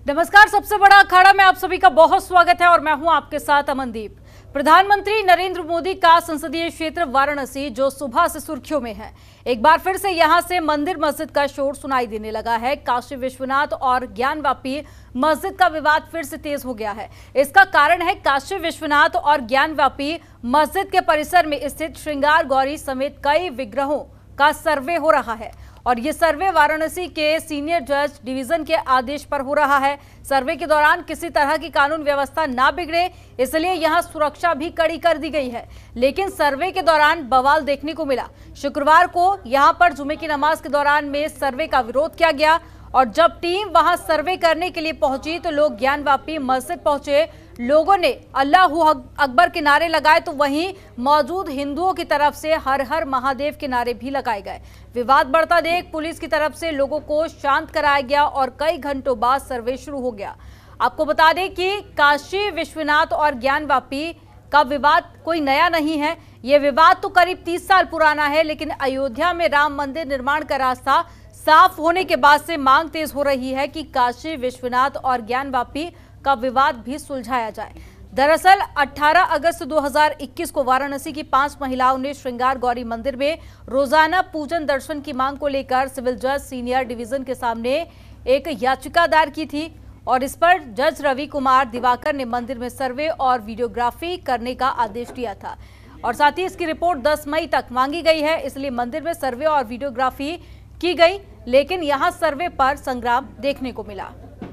नमस्कार। सबसे बड़ा अखाड़ा में आप सभी का बहुत स्वागत है और मैं हूं आपके साथ अमनदीप। प्रधानमंत्री नरेंद्र मोदी का संसदीय क्षेत्र वाराणसी जो सुबह से सुर्खियों में है, एक बार फिर से यहां से मंदिर मस्जिद का शोर सुनाई देने लगा है। काशी विश्वनाथ और ज्ञानवापी मस्जिद का विवाद फिर से तेज हो गया है। इसका कारण है काशी विश्वनाथ और ज्ञानवापी मस्जिद के परिसर में स्थित श्रृंगार गौरी समेत कई विग्रहों का सर्वे हो रहा है और ये सर्वे वाराणसी के सीनियर जज डिवीजन के आदेश पर हो रहा है। सर्वे के दौरान किसी तरह की कानून व्यवस्था ना बिगड़े, इसलिए यहां सुरक्षा भी कड़ी कर दी गई है। लेकिन सर्वे के दौरान बवाल देखने को मिला। शुक्रवार को यहां पर जुमे की नमाज के दौरान में सर्वे का विरोध किया गया और जब टीम वहां सर्वे करने के लिए पहुंची तो लोग ज्ञानवापी मस्जिद पहुंचे। लोगों ने अल्लाहू अकबर के नारे लगाए तो वहीं मौजूद हिंदुओं की तरफ से हर हर महादेव के नारे भी लगाए गए। विवाद बढ़ता देख पुलिस की तरफ से लोगों को शांत कराया गया और कई घंटों बाद सर्वे शुरू हो गया। आपको बता दें कि काशी विश्वनाथ और ज्ञानवापी का विवाद कोई नया नहीं है। ये विवाद तो करीब 30 साल पुराना है, लेकिन अयोध्या में राम मंदिर निर्माण का रास्ता साफ होने के बाद से मांग तेज हो रही है कि काशी विश्वनाथ और ज्ञानवापी का विवाद भी सुलझाया जाए। दरअसल 18 अगस्त 2021 को वाराणसी की 5 महिलाओं ने श्रृंगार गौरी मंदिर में रोजाना पूजन दर्शन की मांग को लेकर सिविल जज सीनियर डिवीजन के सामने एक याचिका दायर की थी और इस पर जज रवि कुमार दिवाकर ने मंदिर में सर्वे और वीडियोग्राफी करने का आदेश दिया था और साथ ही इसकी रिपोर्ट 10 मई तक मांगी गई है। इसलिए मंदिर में सर्वे और वीडियोग्राफी की गई, लेकिन यहां सर्वे पर संग्राम देखने को मिला।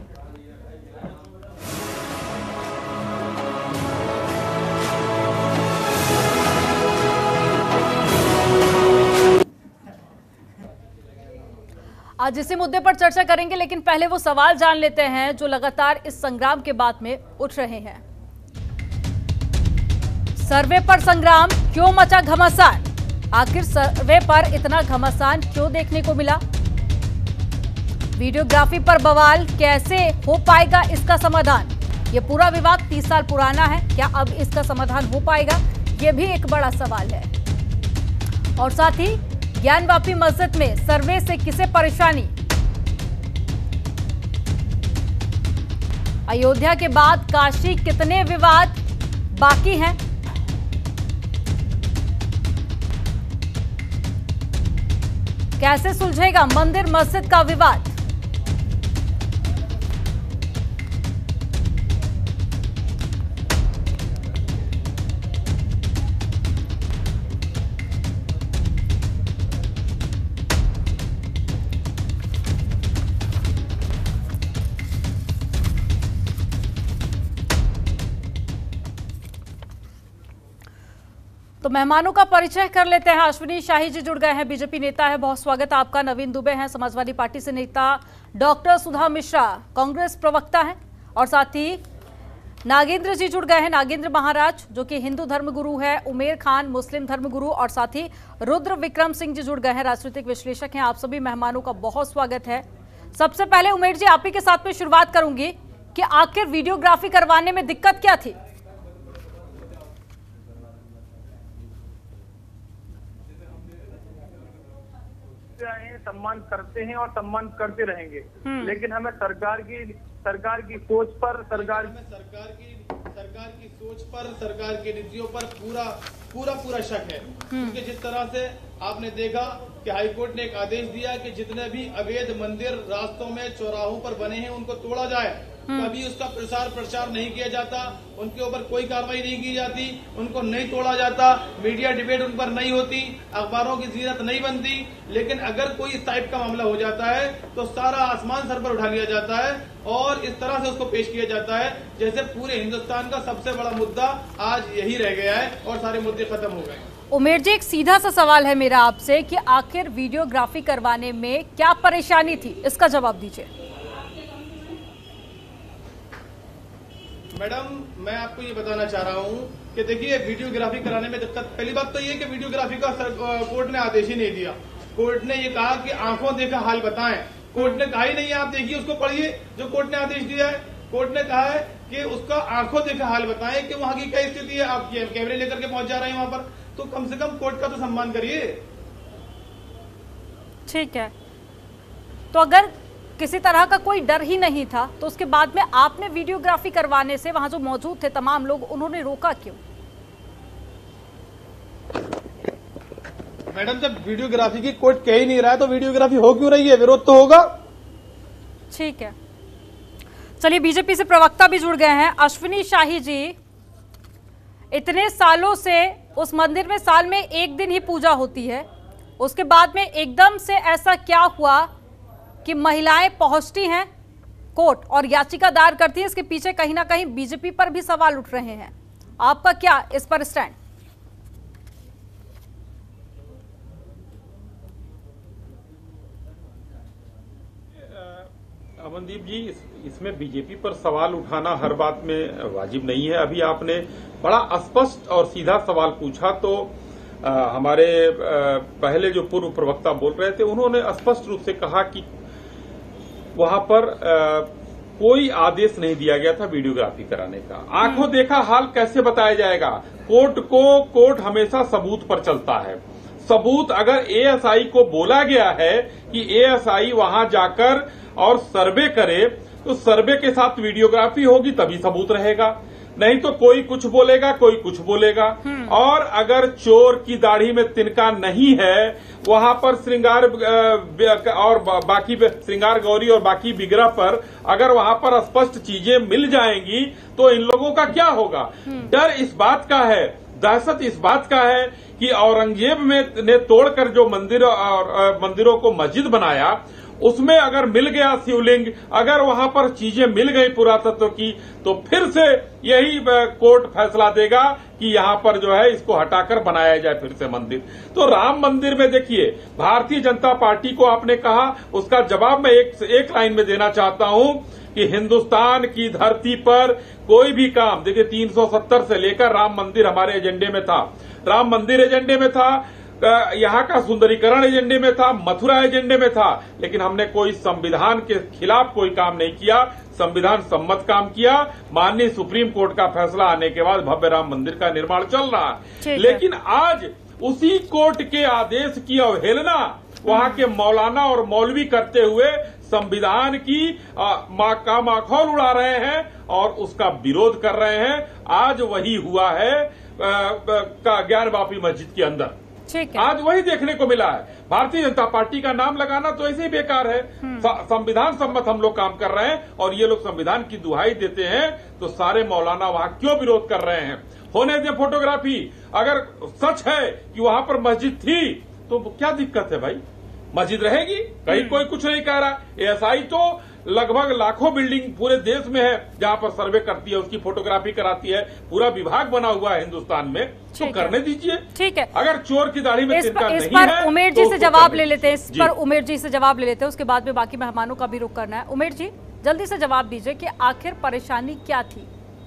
आज इसी मुद्दे पर चर्चा करेंगे, लेकिन पहले वो सवाल जान लेते हैं जो लगातार इस संग्राम के बाद में उठ रहे हैं। सर्वे पर संग्राम, क्यों मचा घमासान? आखिर सर्वे पर इतना घमासान क्यों देखने को मिला? वीडियोग्राफी पर बवाल, कैसे हो पाएगा इसका समाधान? ये पूरा विवाद 30 साल पुराना है, क्या अब इसका समाधान हो पाएगा? ये भी एक बड़ा सवाल है। और साथ ही ज्ञानवापी मस्जिद में सर्वे से किसे परेशानी? अयोध्या के बाद काशी कितने विवाद बाकी हैं? कैसे सुलझेगा मंदिर मस्जिद का विवाद? तो मेहमानों का परिचय कर लेते हैं। अश्विनी शाही जी जुड़ गए हैं, बीजेपी नेता है, बहुत स्वागत है आपका। नवीन दुबे हैं, समाजवादी पार्टी से नेता। डॉक्टर सुधा मिश्रा कांग्रेस प्रवक्ता हैं और साथ ही नागेंद्र जी जुड़ गए हैं, नागेंद्र महाराज जो कि हिंदू धर्मगुरु है, उमेर खान मुस्लिम धर्मगुरु और साथ ही रुद्र विक्रम सिंह जी जुड़ गए हैं, राजनीतिक विश्लेषक हैं। आप सभी मेहमानों का बहुत स्वागत है। सबसे पहले उमेर जी, आप ही के साथ में शुरुआत करूंगी कि आखिर वीडियोग्राफी करवाने में दिक्कत क्या थी? सम्मान करते हैं और सम्मान करते रहेंगे, लेकिन हमें सरकार की सोच पर, सरकार की सोच पर, सरकार की नीतियों पर पूरा शक है। क्योंकि जिस तरह से आपने देखा कि हाईकोर्ट ने एक आदेश दिया कि जितने भी अवैध मंदिर रास्तों में चौराहों पर बने हैं उनको तोड़ा जाए, कभी उसका प्रचार नहीं किया जाता, उनके ऊपर कोई कार्रवाई नहीं की जाती, उनको नहीं तोड़ा जाता, मीडिया डिबेट उन पर नहीं होती, अखबारों की जीरत नहीं बनती। लेकिन अगर कोई इस टाइप का मामला हो जाता है तो सारा आसमान सर पर उठा लिया जाता है और इस तरह से उसको पेश किया जाता है जैसे पूरे हिंदुस्तान का सबसे बड़ा मुद्दा आज यही रह गया है और सारे मुद्दे खत्म हो गए। उमेर जी, एक सीधा सा सवाल है मेरा आपसे कि आखिर वीडियोग्राफी करवाने में क्या परेशानी थी, इसका जवाब दीजिए। मैडम, मैं आपको ये बताना चाह रहा हूँ कि देखिए, वीडियोग्राफी कराने में दिक्कत, पहली बात तो ये कि वीडियोग्राफी का कोर्ट ने आदेश ही नहीं दिया। कोर्ट ने ये कहा कि आंखों देखा हाल बताएं। कोर्ट ने कहा ही नहीं है, आप देखिए उसको पढ़िए जो कोर्ट ने आदेश दिया है। कोर्ट ने कहा है कि उसका आंखों देखा हाल बताएं कि वहां की क्या स्थिति है। आप कैमरे लेकर के पहुंच जा रहे हैं वहां पर, तो कम से कम कोर्ट का तो सम्मान करिए। ठीक है, तो अगर किसी तरह का कोई डर ही नहीं था, तो उसके बाद में आपने वीडियोग्राफी करवाने से वहां जो मौजूद थे तमाम लोग, उन्होंने रोका क्यों? मैडम, जब वीडियोग्राफी की कोर्ट कह ही नहीं रहा है तो वीडियोग्राफी हो क्यों रही है? विरोध तो होगा। ठीक है, चलिए बीजेपी से प्रवक्ता भी जुड़ गए हैं। अश्विनी शाही जी, इतने सालों से उस मंदिर में साल में एक दिन ही पूजा होती है, उसके बाद में एकदम से ऐसा क्या हुआ कि महिलाएं पहुंचती हैं कोर्ट और याचिका दायर करती हैं? इसके पीछे कहीं ना कहीं बीजेपी पर भी सवाल उठ रहे हैं, आपका क्या इस पर स्टैंड? अमनदीप जी, इसमें बीजेपी पर सवाल उठाना हर बात में वाजिब नहीं है। अभी आपने बड़ा स्पष्ट और सीधा सवाल पूछा, तो हमारे पहले जो पूर्व प्रवक्ता बोल रहे थे उन्होंने स्पष्ट रूप से कहा कि वहां पर कोई आदेश नहीं दिया गया था वीडियोग्राफी कराने का। आंखों देखा हाल कैसे बताया जाएगा? कोर्ट हमेशा सबूत पर चलता है। सबूत अगर एएसआई को बोला गया है कि एएसआई वहां जाकर और सर्वे करे, तो सर्वे के साथ वीडियोग्राफी होगी तभी सबूत रहेगा, नहीं तो कोई कुछ बोलेगा, कोई कुछ बोलेगा। और अगर चोर की दाढ़ी में तिनका नहीं है, वहां पर श्रृंगार और बाकी श्रृंगार गौरी और बाकी विग्रह पर अगर वहां पर स्पष्ट चीजें मिल जाएंगी तो इन लोगों का क्या होगा? डर इस बात का है, दहशत इस बात का है कि औरंगजेब ने तोड़कर जो मंदिरों को मस्जिद बनाया, उसमें अगर मिल गया शिवलिंग, अगर वहां पर चीजें मिल गई पुरातत्व की, तो फिर से यही कोर्ट फैसला देगा कि यहां पर जो है इसको हटाकर बनाया जाए फिर से मंदिर। तो राम मंदिर में देखिए, भारतीय जनता पार्टी को आपने कहा, उसका जवाब मैं एक लाइन में देना चाहता हूं कि हिंदुस्तान की धरती पर कोई भी काम, देखिए 370 से लेकर राम मंदिर हमारे एजेंडे में था, राम मंदिर एजेंडे में था, यहाँ का सुंदरीकरण एजेंडे में था, मथुरा एजेंडे में था, लेकिन हमने कोई संविधान के खिलाफ कोई काम नहीं किया, संविधान सम्मत काम किया। माननीय सुप्रीम कोर्ट का फैसला आने के बाद भव्य राम मंदिर का निर्माण चल रहा है। लेकिन आज उसी कोर्ट के आदेश की अवहेलना वहां के मौलाना और मौलवी करते हुए संविधान की का माखौल उड़ा रहे हैं और उसका विरोध कर रहे हैं। आज वही हुआ है ज्ञानवापी मस्जिद के अंदर, आज वही देखने को मिला है। भारतीय जनता पार्टी का नाम लगाना तो ऐसे ही बेकार है। संविधान सम्मत हम लोग काम कर रहे हैं और ये लोग संविधान की दुहाई देते हैं, तो सारे मौलाना वहां क्यों विरोध कर रहे हैं? होने दे फोटोग्राफी। अगर सच है कि वहां पर मस्जिद थी तो क्या दिक्कत है भाई? मस्जिद रहेगी, कहीं कोई कुछ नहीं कह रहा। एएसआई तो लगभग लाखों बिल्डिंग पूरे देश में है जहां पर सर्वे करती है, उसकी फोटोग्राफी कराती है, पूरा विभाग बना हुआ है हिंदुस्तान में, तो करने दीजिए। ठीक है, अगर चोर की दाढ़ी में तिनका नहीं है, इस पर उमेर जी से जवाब ले लेते हैं, इस पर उमेर जी से जवाब ले लेते हैं, उसके बाद में बाकी मेहमानों का भी रुख करना है। उमेर जी, जल्दी से जवाब दीजिए कि आखिर परेशानी क्या थी?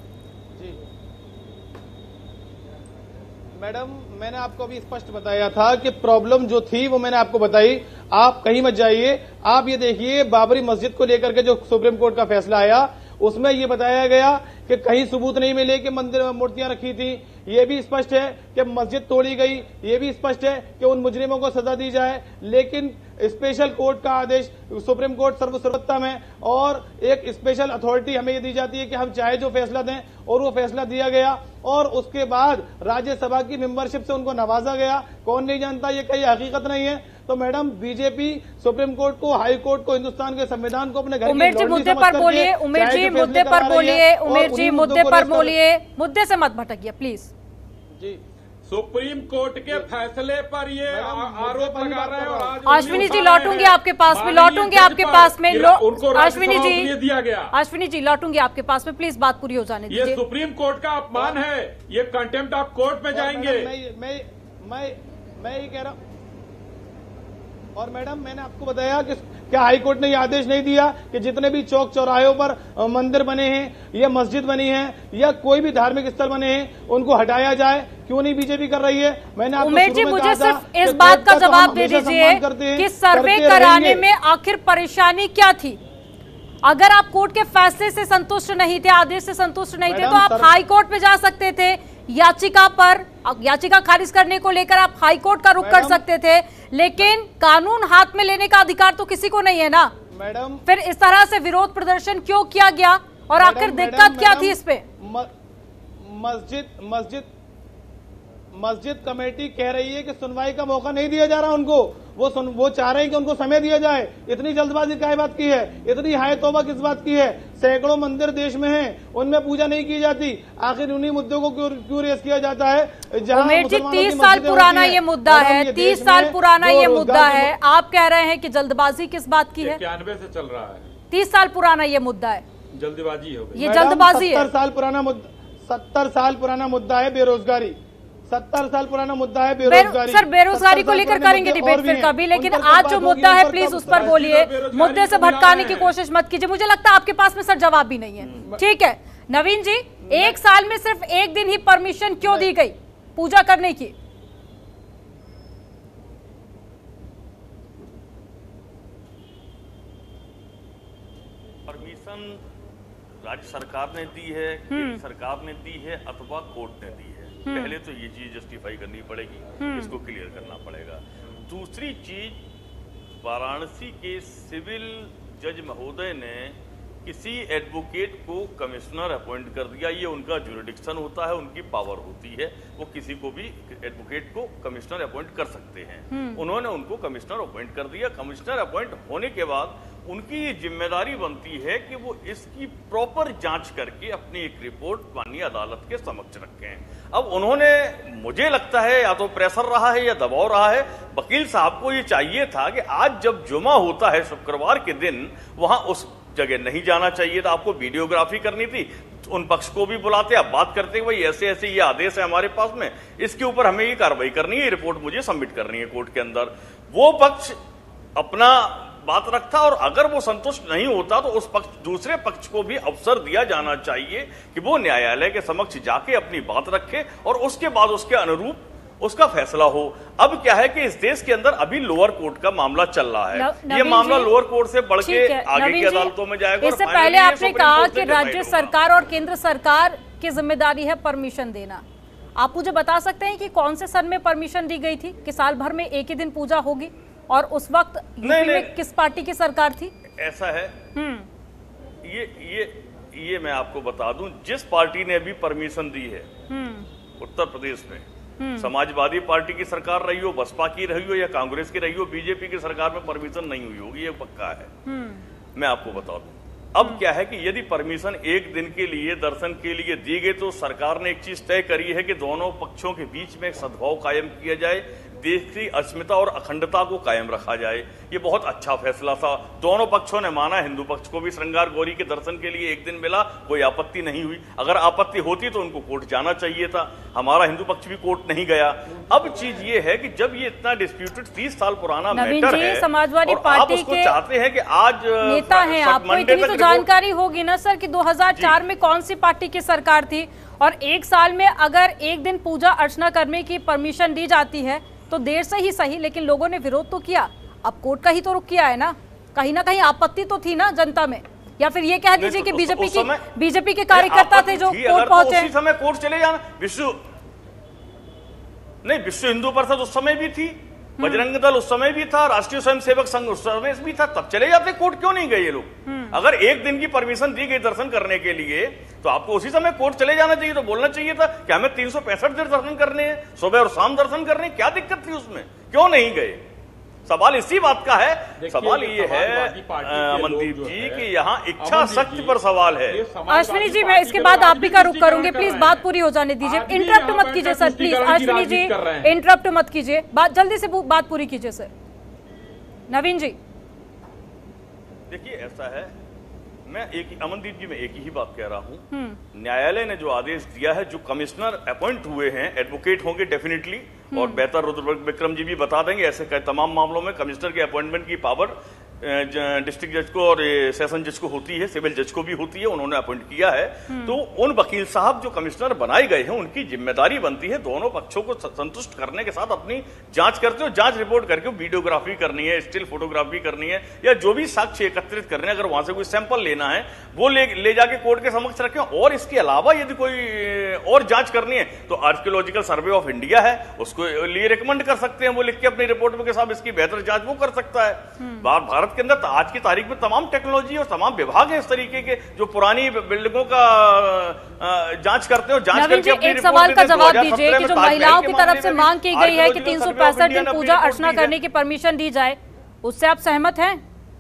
मैडम, मैंने आपको अभी स्पष्ट बताया था कि प्रॉब्लम जो थी वो मैंने आपको बताई। आप कहीं मत जाइए, आप ये देखिए बाबरी मस्जिद को लेकर के जो सुप्रीम कोर्ट का फैसला आया, उसमें ये बताया गया कि कहीं सबूत नहीं मिले कि मंदिर में मूर्तियां रखी थी। ये भी स्पष्ट है कि मस्जिद तोड़ी गई, ये भी स्पष्ट है कि उन मुजरिमों को सजा दी जाए। लेकिन स्पेशल कोर्ट का आदेश, सुप्रीम कोर्ट सर्वसर्वोत्तम है और एक स्पेशल अथॉरिटी हमें ये दी जाती है कि हम चाहे जो फैसला दें, और वो फैसला दिया गया और उसके बाद राज्यसभा की मेंबरशिप से उनको नवाजा गया। कौन नहीं जानता, ये कहीं हकीकत नहीं है। तो मैडम, बीजेपी सुप्रीम कोर्ट को, हाई कोर्ट को, हिंदुस्तान के संविधान को अपने घर उमेर जी मुद्दे पर बोलिए, उमेर जी मुद्दे पर बोलिए, उमेर जी मुद्दे पर बोलिए, मुद्दे से मत भटकिए प्लीज जी। सुप्रीम कोर्ट के फैसले पर ये आरोप लगा रहे हैं और आज अश्विनी जी लौटूंगी आपके पास में, लौटूंगी आपके पास में, अश्विनी जी दिया गया। अश्विनी जी लौटूंगी आपके पास में, प्लीज बात पूरी हो जाने दीजिए। ये सुप्रीम कोर्ट का अपमान है, ये कंटेम्प्ट ऑफ कोर्ट में जाएंगे। मैं ये कह रहा हूं, और मैडम मैंने आपको बताया कि क्या हाई कोर्ट ने यह आदेश नहीं दिया कि जितने भी चौक चौराहों पर मंदिर बने हैं या मस्जिद बनी है या कोई भी धार्मिक स्थल बने हैं उनको हटाया जाए? क्यों नहीं बीजेपी कर रही है? मैंने आपको उमेर जी मुझे सिर्फ इस बात का जवाब दे दीजिए कि सर्वे कराने में आखिर परेशानी क्या थी? अगर आप कोर्ट के फैसले से संतुष्ट नहीं थे, आदेश से संतुष्ट नहीं थे, तो आप हाई कोर्ट में जा सकते थे। याचिका पर, याचिका खारिज करने को लेकर आप हाई कोर्ट का रुख कर सकते थे, लेकिन कानून हाथ में लेने का अधिकार तो किसी को नहीं है ना। मैडम फिर इस तरह से विरोध प्रदर्शन क्यों किया गया और आखिर दिक्कत क्या थी इस पे? मस्जिद कमेटी कह रही है कि सुनवाई का मौका नहीं दिया जा रहा उनको। वो चाह रहे हैं कि उनको समय दिया जाए। इतनी जल्दबाजी क्या बात की है? इतनी हाय तौबा किस बात की है? सैकड़ों मंदिर देश में हैं, उनमें पूजा नहीं की जाती। आखिर उन्हीं मुद्दों को क्यों रेस किया जाता है? उमेश जी, 30 साल पुराना ये मुद्दा है, 30 साल पुराना ये मुद्दा है। आप कह रहे हैं कि जल्दबाजी किस बात की है? 91 से चल रहा है, 30 साल पुराना ये मुद्दा है, जल्दबाजी हो गई। ये जल्दबाजी है। 70 साल पुराना मुद्दा है बेरोजगारी। 70 साल पुराना मुद्दा है बेरोजगारी। सर, बेरोजगारी को लेकर करेंगे डिबेट फिर कभी, लेकिन आज जो मुद्दा है प्लीज उस पर बोलिए। मुद्दे से भटकाने की कोशिश मत कीजिए। मुझे लगता है आपके पास में सर जवाब भी नहीं है। ठीक है नवीन जी, एक साल में सिर्फ एक दिन ही परमिशन क्यों दी गई पूजा करने की? परमिशन राज्य सरकार ने दी है, केंद्र सरकार ने दी है अथवा कोर्ट ने दी है। पहले तो ये चीज जस्टिफाई करनी पड़ेगी, इसको क्लियर करना पड़ेगा। दूसरी चीज, वाराणसी के सिविल जज महोदय ने किसी एडवोकेट को कमिश्नर अपॉइंट कर दिया। ये उनका जुरिडिक्शन होता है, उनकी पावर होती है। वो किसी को भी एडवोकेट को कमिश्नर अपॉइंट कर सकते हैं। उन्होंने उनको कमिश्नर अपॉइंट कर दिया। कमिश्नर अपॉइंट होने के बाद उनकी ये जिम्मेदारी बनती है कि वो इसकी प्रॉपर जांच करके अपनी एक रिपोर्ट माननीय अदालत के समक्ष रखें। अब उन्होंने, मुझे लगता है या तो प्रेशर रहा है या दबाव रहा है, वकील साहब को ये चाहिए था कि आज जब जुमा होता है शुक्रवार के दिन, वहां उस जगह नहीं जाना चाहिए था। आपको वीडियोग्राफी करनी थी, उन पक्ष को भी बुलाते, आप बात करते भाई ऐसे ऐसे ये आदेश है हमारे पास में, इसके ऊपर हमें ये कार्रवाई करनी है, ये रिपोर्ट मुझे सबमिट करनी है कोर्ट के अंदर। वो पक्ष अपना बात रखता और अगर वो संतुष्ट नहीं होता तो उस पक्ष, दूसरे पक्ष को भी अवसर दिया जाना चाहिए कि वो न्यायालय के समक्ष जाके अपनी बात रखे और उसके बाद उसके अनुरूप उसका फैसला हो। अब क्या है कि इस देश के अंदर अभी लोअर कोर्ट का मामला चल रहा है। ये मामला लोअर कोर्ट से बढ़ के आगे की अदालतों में जाएगा। इससे पहले आपने कहा कि राज्य सरकार और केंद्र सरकार की जिम्मेदारी है परमिशन देना। आप मुझे बता सकते हैं कि कौन से सन में परमिशन दी गई थी कि साल भर में एक ही दिन पूजा होगी, और उस वक्त यूपी में किस पार्टी की सरकार थी? ऐसा है, ये मैं आपको बता दूं, जिस पार्टी ने अभी परमिशन दी है उत्तर प्रदेश में, समाजवादी पार्टी की सरकार रही हो, बसपा की रही हो या कांग्रेस की रही हो, बीजेपी की सरकार में परमिशन नहीं हुई होगी, ये पक्का है। मैं आपको बता दूं, अब क्या है कि यदि परमिशन एक दिन के लिए दर्शन के लिए दी गई तो सरकार ने एक चीज तय करी है कि दोनों पक्षों के बीच में एक सद्भाव कायम किया जाए, देश की अस्मिता और अखंडता को कायम रखा जाए। ये बहुत अच्छा फैसला था, दोनों पक्षों ने माना। हिंदू पक्ष को भी श्रृंगार गौरी के दर्शन के लिए एक दिन मिला, कोई आपत्ति नहीं हुई। अगर आपत्ति होती तो उनको कोर्ट जाना चाहिए था, हमारा हिंदू पक्ष भी कोर्ट नहीं गया। अब चीज ये है कि जब ये इतना डिस्प्यूटेड 30 साल पुराना मैटर है, समाजवादी पार्टी के चाहते हैं कि आज नेता हैं, आपको इतनी तो जानकारी होगी ना सर कि 2004 में कौन सी पार्टी की सरकार थी, और एक साल में अगर एक दिन पूजा अर्चना करने की परमिशन दी जाती है तो देर से ही सही, लेकिन लोगों ने विरोध तो किया। अब कोर्ट का ही तो रुख किया है ना कहीं आपत्ति तो थी ना जनता में। या फिर ये कह दीजिए कि बीजेपी के कार्यकर्ता थे जो कोर्ट पहुंचे। उसी समय कोर्ट चले जाना। विश्व हिंदू परिषद उस समय भी थी, बजरंग दल उस समय भी था, राष्ट्रीय स्वयंसेवक संघ उस समय भी था, तब चले जाते। कोर्ट क्यों नहीं गए ये लोग? अगर एक दिन की परमिशन दी गई दर्शन करने के लिए तो आपको उसी समय कोर्ट चले जाना चाहिए, तो बोलना चाहिए था कि हमें 365 दिन दर्शन करने हैं, सुबह और शाम दर्शन करने, क्या दिक्कत थी उसमें? क्यों नहीं गए? सवाल इसी बात का है। सवाल ये है अमनदीप जी कि यहाँ इच्छा शक्ति पर सवाल है। अश्विनी जी, मैं इसके बाद आप भी का रुख करूंगी, प्लीज बात पूरी हो जाने दीजिए। इंटरप्ट मत कीजिए sir, please Ashwini ji interrupt मत कीजिए, जल्दी से बात पूरी कीजिए सर। नवीन जी देखिए, ऐसा है, मैं अमनदीप जी मैं एक ही बात कह रहा हूं, न्यायालय ने जो आदेश दिया है, जो कमिश्नर अपॉइंट हुए हैं, एडवोकेट होंगे डेफिनेटली, और बेहतर रुद्र विक्रम जी भी बता देंगे, ऐसे तमाम मामलों में कमिश्नर के अपॉइंटमेंट की पावर डिस्ट्रिक्ट जज को और सेशन जज को होती है, सिविल जज को भी होती है, उन्होंने अपॉइंट किया है। तो उन वकील साहब जो कमिश्नर बनाए गए हैं, उनकी जिम्मेदारी बनती है दोनों पक्षों को संतुष्ट करने के साथ अपनी जांच करते हो, जांच रिपोर्ट करके वीडियोग्राफी करनी है, स्टिल फोटोग्राफी करनी है, या जो भी साक्ष्य एकत्रित करने, अगर वहां से कोई सैंपल लेना है वो ले जाके कोर्ट के समक्ष रखें। और इसके अलावा यदि कोई और जांच करनी है तो आर्कियोलॉजिकल सर्वे ऑफ इंडिया है, उसको लिए रिकमेंड कर सकते हैं, वो लिख के अपनी रिपोर्ट में के साथ इसकी बेहतर जांच वो कर सकता है। भारत भारत के अंदर आज की तारीख में तमाम टेक्नोलॉजी और तमाम विभाग हैं इस तरीके के जो पुरानी बिल्डिंगों का जांच करते हो। जांच करके अपनी एक सवाल का जवाब दीजिए कि जो महिलाओं की तरफ से मांग की गई है कि 365 दिन पूजा अर्चना करने की परमिशन दी जाए, उससे आप सहमत हैं?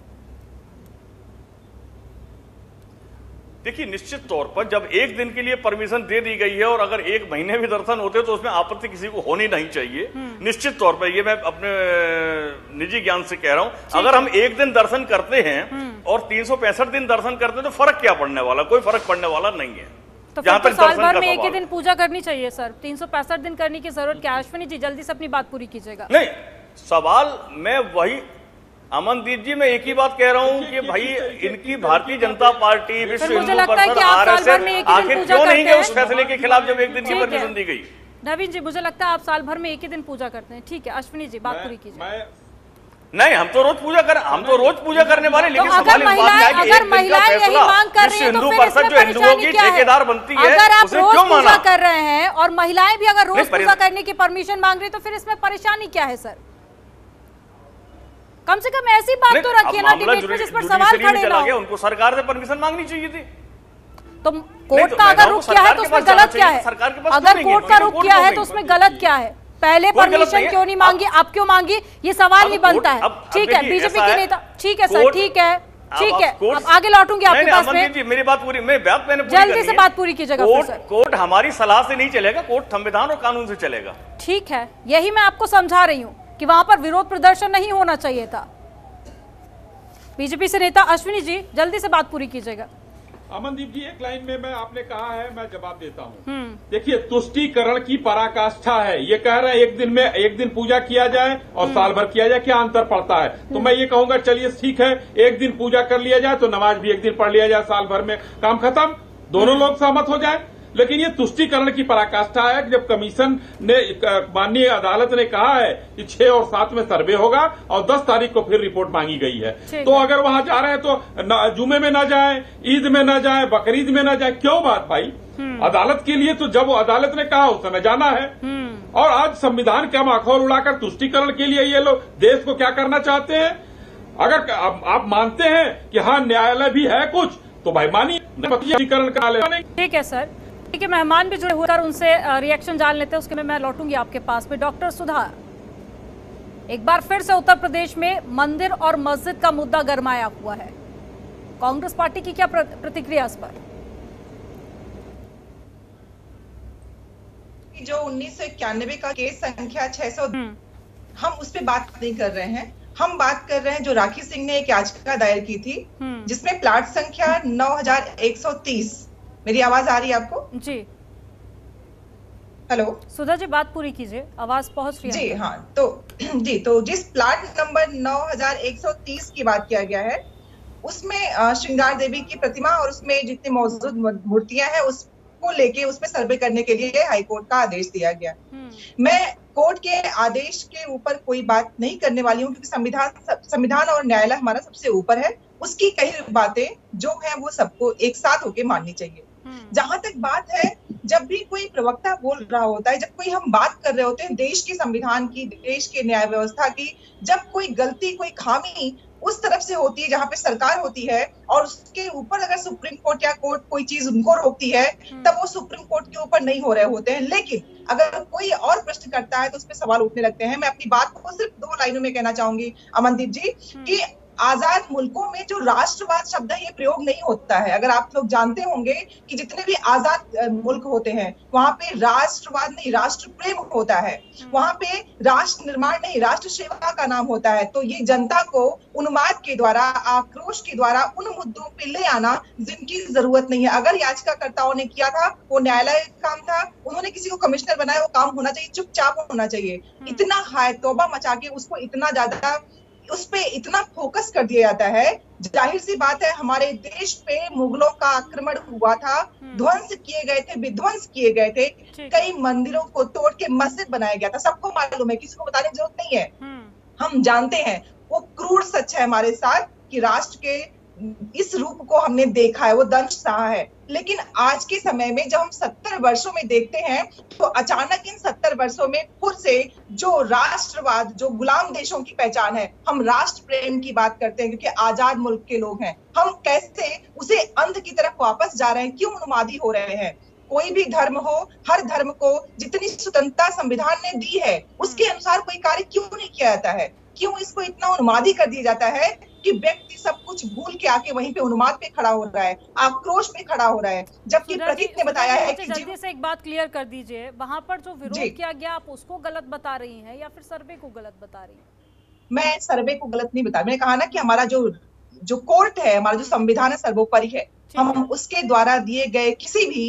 देखिए, निश्चित तौर पर जब एक दिन के लिए परमिशन दे दी गई है और अगर एक महीने भी दर्शन होते तो उसमें आपत्ति किसी को होनी नहीं चाहिए। निश्चित तौर पर ये मैं अपने निजी ज्ञान से कह रहा हूं, अगर हम एक दिन दर्शन करते हैं और 365 दिन दर्शन करते हैं तो फर्क क्या पड़ने वाला, कोई फर्क पड़ने वाला नहीं है। तो फिर तो साल भर में एक ही दिन पूजा करनी चाहिए सर, 365 दिन करने की जरूरत क्या? अश्विनी जी जल्दी से अपनी बात पूरी कीजिएगा। नहीं, सवाल मैं वही अमनदीप जी, मैं एक ही बात कह रहा हूं कि भाई इनकी भारतीय जनता पार्टी, विश्व हिंदू परिषद, आरएसएस आखिर क्यों नहीं गए उस फैसले के खिलाफ जब एक दिन की परमिशन दी गई? नवीन जी, मुझे लगता है आप साल भर में एक ही दिन पूजा करते हैं। ठीक है, अश्विनी जी बात पूरी कीजिए। नहीं, हम तो रोज पूजा करने वाले, लेकिन अगर महिलाएं यही मांग कर रही हैं तो फिर इसमें परेशानी क्या है? ठेकेदार बनती है, अगर आप रोज पूजा कर रहे हैं और महिलाएं भी अगर रोज पूजा करने की परमिशन मांग रही है तो फिर इसमें परेशानी क्या है सर? कम से कम ऐसी बात तो रखिए ना डिबेट में जिस पर सवाल खड़े ना हो। उनको सरकार से परमिशन मांगनी चाहिए थी। तो कोर्ट का अगर रुख किया है तो उसमें गलत क्या है? अगर कोर्ट का रुख किया है तो उसमें गलत क्या है? पहले परमिशन क्यों नहीं मांगी, अब क्यों मांगी, ये सवाल नहीं बनता है। ठीक है, बीजेपी के नेता, ठीक है सर, ठीक है, अब आगे लौटूंगी आपके पास में। मेरी बात पूरी, जल्दी से बात पूरी कीजिएगा। कोर्ट हमारी सलाह से नहीं चलेगा, कोर्ट संविधान और कानून से चलेगा। ठीक है, यही मैं आपको समझा रही हूँ कि वहां पर विरोध प्रदर्शन नहीं होना चाहिए था। बीजेपी से नेता अश्विनी जी जल्दी से बात पूरी कीजिएगा। अमनदीप जी, एक लाइन में आपने कहा है, मैं जवाब देता हूं। देखिए, तुष्टीकरण की पराकाष्ठा है। ये कह रहे हैं एक दिन पूजा किया जाए और साल भर किया जाए, क्या अंतर पड़ता है? तो मैं ये कहूंगा, चलिए ठीक है, एक दिन पूजा कर लिया जाए तो नमाज भी एक दिन पढ़ लिया जाए, साल भर में काम खत्म, दोनों लोग सहमत हो जाए। लेकिन ये तुष्टीकरण की पराकाष्ठा है। जब कमीशन ने, माननीय अदालत ने कहा है कि 6 और 7 में सर्वे होगा और 10 तारीख को फिर रिपोर्ट मांगी गई है, तो अगर वहां जा रहे हैं तो जुमे में ना जाए, ईद में ना जाए, बकरीद में ना जाए, क्यों बात भाई? अदालत के लिए तो जब अदालत ने कहा उस समय जाना है। और आज संविधान का माखौल उड़ाकर तुष्टीकरण के लिए ये लोग देश को क्या करना चाहते हैं? अगर आप मानते हैं कि हाँ न्यायालय भी है कुछ, तो भाई मानिए तुष्टीकरण का। ठीक है सर, ठीक है, मेहमान भी जुड़े हुए हैं, उनसे रिएक्शन जान लेते हैं, उसके में मैं लौटूंगी आपके पास में। डॉक्टर सुधा, एक बार फिर से उत्तर प्रदेश में मंदिर और मस्जिद का मुद्दा गरमाया हुआ है, कांग्रेस पार्टी की क्या प्रतिक्रिया इस पर? जो 1991 का केस संख्या 600, हम उस पर बात नहीं कर रहे हैं। हम बात कर रहे हैं जो राखी सिंह ने एक याचिका दायर की थी जिसमें प्लाट संख्या 9130। मेरी आवाज आ रही है आपको? जी, हेलो सुधा जी बात पूरी कीजिए, आवाज पहुंच रही है जी। हाँ, तो जिस प्लाट नंबर 9130 की बात किया गया है उसमें श्रृंगार देवी की प्रतिमा और उसमें जितनी मौजूद मूर्तियां हैं उसको लेके उसमें सर्वे करने के लिए हाईकोर्ट का आदेश दिया गया। मैं कोर्ट के आदेश के ऊपर कोई बात नहीं करने वाली हूँ क्योंकि संविधान और न्यायालय हमारा सबसे ऊपर है। उसकी कई बातें जो है वो सबको एक साथ होके माननी चाहिए। जहां तक बात है, जब भी कोई प्रवक्ता बोल रहा होता है, जब कोई हम बात कर रहे होते हैं देश के संविधान की, देश के न्याय व्यवस्था की, जब कोई गलती, कोई खामी उस तरफ से होती है जहां पे सरकार होती है और उसके ऊपर अगर सुप्रीम कोर्ट या कोर्ट कोई चीज उनको रोकती है, तब वो सुप्रीम कोर्ट के ऊपर नहीं हो रहे होते हैं। लेकिन अगर कोई और प्रश्न करता है तो उस पर सवाल उठने लगते हैं। मैं अपनी बात को सिर्फ 2 लाइनों में कहना चाहूंगी अमनदीप जी कि आजाद मुल्कों में जो राष्ट्रवाद शब्द है ये प्रयोग नहीं होता है। अगर आप लोग जानते होंगे कि जितने भी आजाद मुल्क होते हैं वहां पे राष्ट्रवाद नहीं, राष्ट्र प्रेम होता है। वहां पे राष्ट्र निर्माण नहीं, राष्ट्र सेवा का नाम होता है। तो ये जनता को उन्माद के द्वारा, आक्रोश के द्वारा उन मुद्दों पे ले आना जिनकी जरूरत नहीं है। अगर याचिकाकर्ताओं ने किया था वो न्यायालय का काम था, उन्होंने किसी को कमिश्नर बनाया, वो काम होना चाहिए, चुपचाप होना चाहिए। इतना हाय तौबा मचा के उसको इतना ज्यादा उस पे इतना फोकस कर दिया जाता है। जाहिर सी बात है, हमारे देश पे मुगलों का आक्रमण हुआ था, ध्वंस किए गए थे, विध्वंस किए गए थे, कई मंदिरों को तोड़ के मस्जिद बनाया गया था। सबको मालूम है, किसी को बताने की जरूरत नहीं है, हम जानते हैं। वो क्रूर सच है हमारे साथ कि राष्ट्र के इस रूप को हमने देखा है, वो दंश सहा है। लेकिन आज के समय में जब हम 70 वर्षों में देखते हैं तो अचानक इन 70 वर्षों में फिर से जो राष्ट्रवाद, जो गुलाम देशों की पहचान है, हम राष्ट्र प्रेम की बात करते हैं क्योंकि आजाद मुल्क के लोग हैं, हम कैसे उसे अंत की तरफ वापस जा रहे हैं, क्यों उन्मादी हो रहे हैं। कोई भी धर्म हो, हर धर्म को जितनी स्वतंत्रता संविधान ने दी है उसके अनुसार कोई कार्य क्यों नहीं किया जाता है, क्यों इसको इतना उन्मादी कर दिया जाता है कि व्यक्ति सब कुछ भूल के आके वहीं पे उन्माद पे खड़ा हो रहा है, आक्रोश पे खड़ा हो रहा है। जबकि प्रतीक ने बताया है कि जल्दी से एक बात क्लियर कर दीजिए, वहां पर जो विरोध किया गया आप उसको गलत बता रही हैं या फिर सर्वे को गलत बता रही हैं? मैं सर्वे को गलत नहीं बता, मैंने कहा ना कि हमारा जो कोर्ट है, हमारा जो संविधान है सर्वोपरि है, हम उसके द्वारा दिए गए किसी भी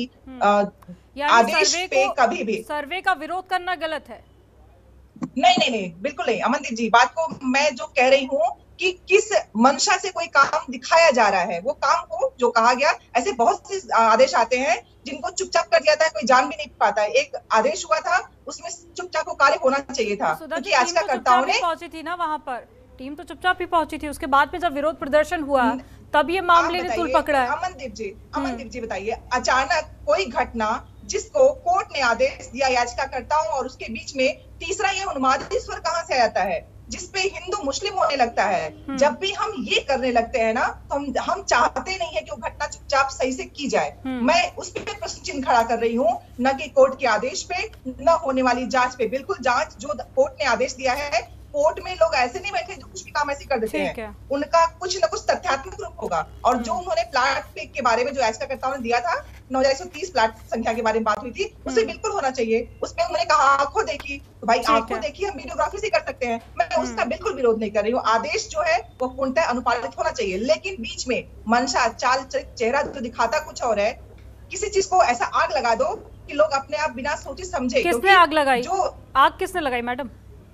आदेश पे कभी भी सर्वे का विरोध करना गलत है। नहीं, बिल्कुल नहीं अमनदीप जी, बात को मैं जो कह रही हूँ कि किस मंशा से कोई काम दिखाया जा रहा है, वो काम को जो कहा गया, ऐसे बहुत से आदेश आते हैं जिनको चुपचाप कर दिया था, कोई जान भी नहीं पाता है। एक आदेश हुआ था उसमें चुपचाप वो कार्य होना चाहिए था, क्योंकि याचिकाकर्ताओं ने पहुंची थी ना वहां पर, टीम तो चुपचाप ही पहुंची थी। उसके बाद में जब विरोध प्रदर्शन हुआ तब ये मामले ने तूल पकड़ा है। अमनदीप जी बताइए, अचानक कोई घटना जिसको कोर्ट ने आदेश दिया याचिकाकर्ताओं और उसके बीच में तीसरा ये उन्मादी स्वर कहां से आता है, जिसपे हिंदू मुस्लिम होने लगता है। जब भी हम ये करने लगते हैं ना तो हम चाहते नहीं है कि वो घटना चुपचाप सही से की जाए। मैं उस पर प्रश्न चिन्ह खड़ा कर रही हूँ, न कि कोर्ट के आदेश पे, न होने वाली जांच पे। बिल्कुल जांच जो कोर्ट ने आदेश दिया है, कोर्ट में लोग ऐसे नहीं बैठे जो कुछ भी काम ऐसे कर देते हैं, उनका कुछ न कुछ तथ्यात्मक रूप होगा। और जो उन्होंने प्लाट के बारे में जो याचिकाकर्ताओं ने दिया था, 9130 प्लाट संख्या के बारे में बात हुई थी, उसे बिल्कुल होना चाहिए। उसमें उन्होंने कहा आंखों देखी, तो भाई आंखों देखी हम वीडियोग्राफी से कर सकते हैं, मैं उसका बिल्कुल विरोध नहीं कर रही हूँ। आदेश जो है वो पूर्णतः अनुपालित होना चाहिए, लेकिन बीच में मंशा, चाल, चेहरा जो दिखाता कुछ और है, किसी चीज को ऐसा आग लगा दो कि लोग अपने आप बिना सोचे समझे। किसने आग लगाई? जो आग किसने लगाई मैडम?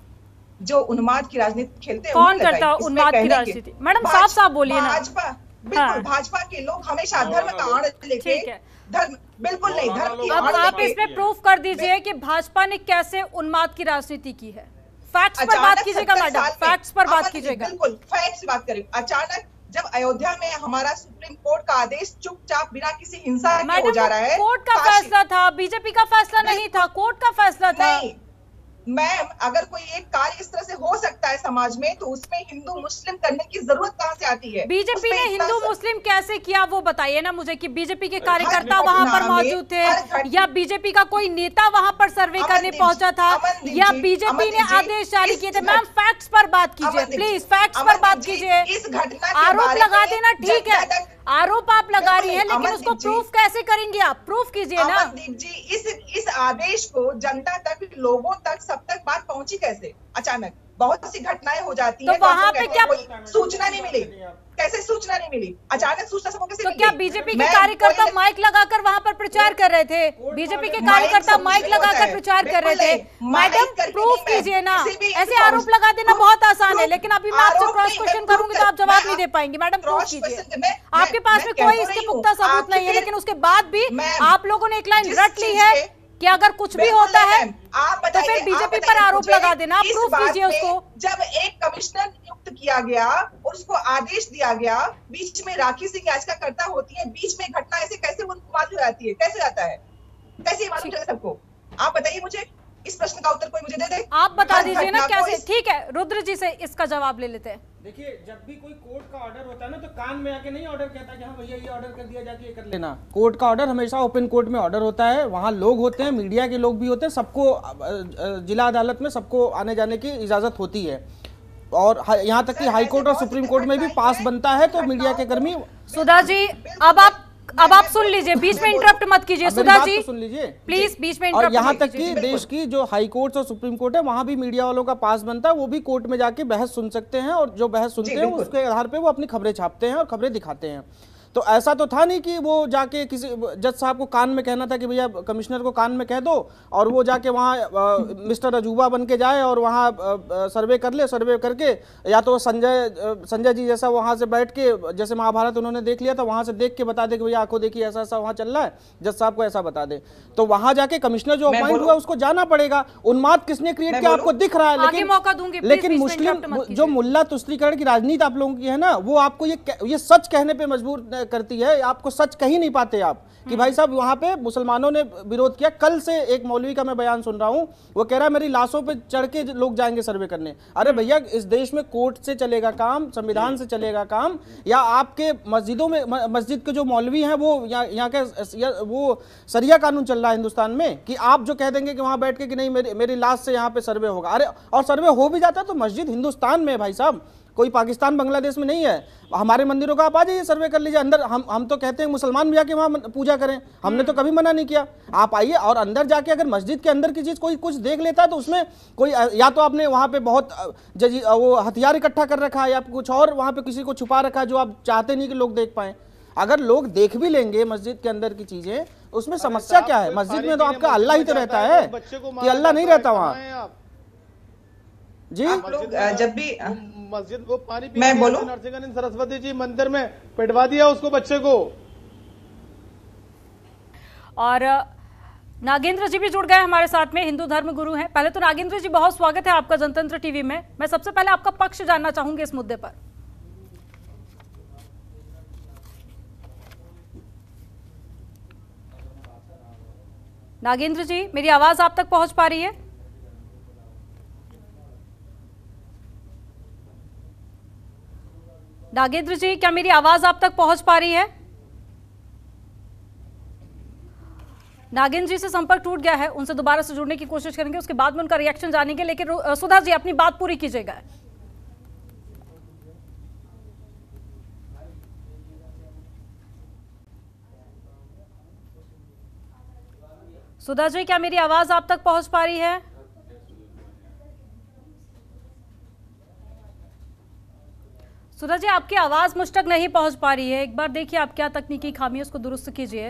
जो उन्माद की राजनीति खेलते हैं, कौन करता है उन्माद की राजनीति? मैडम साफ बोलिए ना। भाजपा, बिल्कुल भाजपा के लोग हमेशा धर्म का आड़ लेके, धर्म बिल्कुल नहीं, धर्म की अब आप इसमें प्रूफ कर दीजिए कि भाजपा ने कैसे उन्माद की राजनीति की है। फैक्ट्स पर बात कीजिएगा मैडम, फैक्ट्स पर बात कीजिएगा। बिल्कुल फैक्ट्स से बात करें। अचानक जब अयोध्या में हमारा सुप्रीम कोर्ट का आदेश चुपचाप बिना किसी हिंसा के हो जा रहा है, कोर्ट का फैसला था, बीजेपी का फैसला नहीं था, कोर्ट का फैसला था। मैम, अगर कोई एक कार्य इस तरह से हो सकता है समाज में, तो उसमें हिंदू मुस्लिम करने की जरूरत कहां से आती है? बीजेपी ने हिंदू मुस्लिम कैसे किया वो बताइए ना मुझे, कि बीजेपी के कार्यकर्ता वहां पर मौजूद थे या बीजेपी का कोई नेता वहां पर सर्वे करने पहुंचा था या बीजेपी ने आदेश जारी किए थे? मैम फैक्ट्स पर बात कीजिए प्लीज, फैक्ट्स पर बात कीजिए। आरोप लगा देना ठीक है, आरोप आप लगा रही है, लेकिन उसको प्रूफ कैसे करेंगे आप? प्रूफ कीजिए ना। अमनदीप जी, इस आदेश को जनता तक, लोगों तक, सब तक बात पहुंची कैसे? अचानक बहुत सी घटनाएं हो जाती हैं, तो वहां पे क्या सूचना नहीं मिली? कैसे सूचना नहीं मिली? अचानक सूचना सबको कैसे मिली? तो क्या बीजेपी के कार्यकर्ता माइक लगाकर वहां पर प्रचार कर रहे थे? बीजेपी के कार्यकर्ता माइक लगाकर प्रचार कर रहे थे। मैडम प्रूफ कीजिए ना, ऐसे आरोप लगा देना बहुत आसान है, लेकिन अभी मैं आपसे क्रॉस क्वेश्चन करूंगी तो आप जवाब नहीं दे पाएंगे। मैडम प्रूफ कीजिए, आपके पास में कोई इसके पुख्ता सबूत नहीं है, लेकिन उसके बाद भी आप लोगों ने एक लाइन रट ली है कि अगर कुछ भी होता है तो फिर बीजेपी पर आरोप लगा देना। आप प्रूफ कीजिए उसको। जब एक कमिश्नर नियुक्त किया गया और उसको आदेश दिया गया, बीच में राखी सिंह याचिकाकर्ता होती है, बीच में घटना ऐसे कैसे मालूम जाती है? कैसे आता है? कैसे मालूम चले सबको? आप बताइए मुझे, इस प्रश्न का उत्तर कोई मुझे दे दे। आप बता दीजिए ना कैसे। ठीक है, रुद्र जी से इसका जवाब ले लेते हैं। देखिए, जब भी कोई कोर्ट का ऑर्डर होता है ना, तो कान में आके नहीं ऑर्डर कहता कि हाँ भैया ये ऑर्डर कर दिया, जाके ये कर लेना। कोर्ट का ऑर्डर हमेशा ओपन कोर्ट में ऑर्डर होता है, वहाँ लोग होते हैं, मीडिया के लोग भी होते हैं, सबको जिला अदालत में सबको आने जाने की इजाजत होती है। और यहाँ तक कि हाई कोर्ट और सुप्रीम कोर्ट में भी पास बनता है, तो मीडिया के कर्मी। सुधा जी अब आप सुन लीजिए, बीच में इंटरप्ट मत कीजिए। सुधा जी सुन लीजिए प्लीज, बीच में इंटरप्ट। और यहाँ तक कि देश की जो हाई कोर्ट और सुप्रीम कोर्ट है, वहां भी मीडिया वालों का पास बनता है, वो भी कोर्ट में जाके बहस सुन सकते हैं, और जो बहस सुनते हैं उसके आधार पे वो अपनी खबरें छापते हैं और खबरें दिखाते हैं। तो ऐसा तो था नहीं कि वो जाके किसी जज साहब को कान में कहना था कि भैया कमिश्नर को कान में कह दो, और वो जाके वहाँ मिस्टर अजूबा बन के जाए और वहाँ सर्वे कर ले, सर्वे करके या तो संजय जी जैसा वहाँ से बैठ के, जैसे महाभारत उन्होंने देख लिया था, वहाँ से देख के बता दे कि भैया आंखों देखिए ऐसा ऐसा वहाँ चल रहा है, जज साहब को ऐसा बता दे। तो वहाँ जाके कमिश्नर जो अपॉइंट हुआ उसको जाना पड़ेगा। उन्माद किसने क्रिएट किया आपको दिख रहा है, लेकिन मुस्लिम जो मुल्ला तुष्टीकरण की राजनीति आप लोगों की है ना, वो आपको ये सच कहने पे मजबूर करती है। आपको सच कह ही नहीं पाते आप कि भाई साहब वहां पे मुसलमानों ने विरोध किया। कल से एक मौलवी का मैं बयान सुन रहा हूं, वो कह रहा है मेरी लाशों पे चढ़ के लोग जाएंगे सर्वे करने। अरे भैया, इस देश में कोर्ट से चलेगा काम, संविधान से चलेगा काम, या आपके मस्जिदों में, मस्जिद के जो मौलवी हैं वो यहाँ के वो सरिया कानून चल रहा है हिंदुस्तान में, कि आप जो कह देंगे कि वहां बैठ के कि नहीं मेरी लाश से यहाँ पे सर्वे होगा। अरे और सर्वे हो भी जाता है तो मस्जिद हिंदुस्तान में भाई साहब, कोई पाकिस्तान बांग्लादेश में नहीं है। हमारे मंदिरों का आप आ जाइए, सर्वे कर लीजिए अंदर। हम तो कहते हैं मुसलमान भी जाके वहाँ पूजा करें, हमने तो कभी मना नहीं किया। आप आइए और अंदर जाके अगर मस्जिद के अंदर की चीज़ कोई कुछ देख लेता है तो उसमें कोई, या तो आपने वहाँ पे बहुत वो हथियार इकट्ठा कर रखा है, या कुछ और वहाँ पे किसी को छुपा रखा है जो आप चाहते नहीं कि लोग देख पाएँ। अगर लोग देख भी लेंगे मस्जिद के अंदर की चीज़ें, उसमें समस्या क्या है? मस्जिद में तो आपका अल्लाह ही तो रहता है कि अल्लाह नहीं रहता वहाँ जी। आप लोग जब भी मस्जिद को पानी मैं बोलूं, नरसिंहानंद सरस्वती जी मंदिर में पिटवा दिया उसको, बच्चे को। और नागेंद्र जी भी जुड़ गए हमारे साथ में, हिंदू धर्म गुरु हैं। पहले तो नागेंद्र जी बहुत स्वागत है आपका जनतंत्र टीवी में। मैं सबसे पहले आपका पक्ष जानना चाहूंगी इस मुद्दे पर। नागेंद्र जी, मेरी आवाज आप तक पहुंच पा रही है? नागेंद्र जी, क्या मेरी आवाज आप तक पहुंच पा रही है? नागेंद्र जी से संपर्क टूट गया है, उनसे दोबारा से जुड़ने की कोशिश करेंगे, उसके बाद में उनका रिएक्शन जानेंगे। लेकिन सुधा जी, अपनी बात पूरी कीजिएगा। सुधा जी, क्या मेरी आवाज आप तक पहुंच पा रही है? सुधा जी, आपकी आवाज मुझ तक नहीं पहुंच पा रही है। एक बार देखिए आप क्या तकनीकी खामी है, उसको दुरुस्त कीजिए।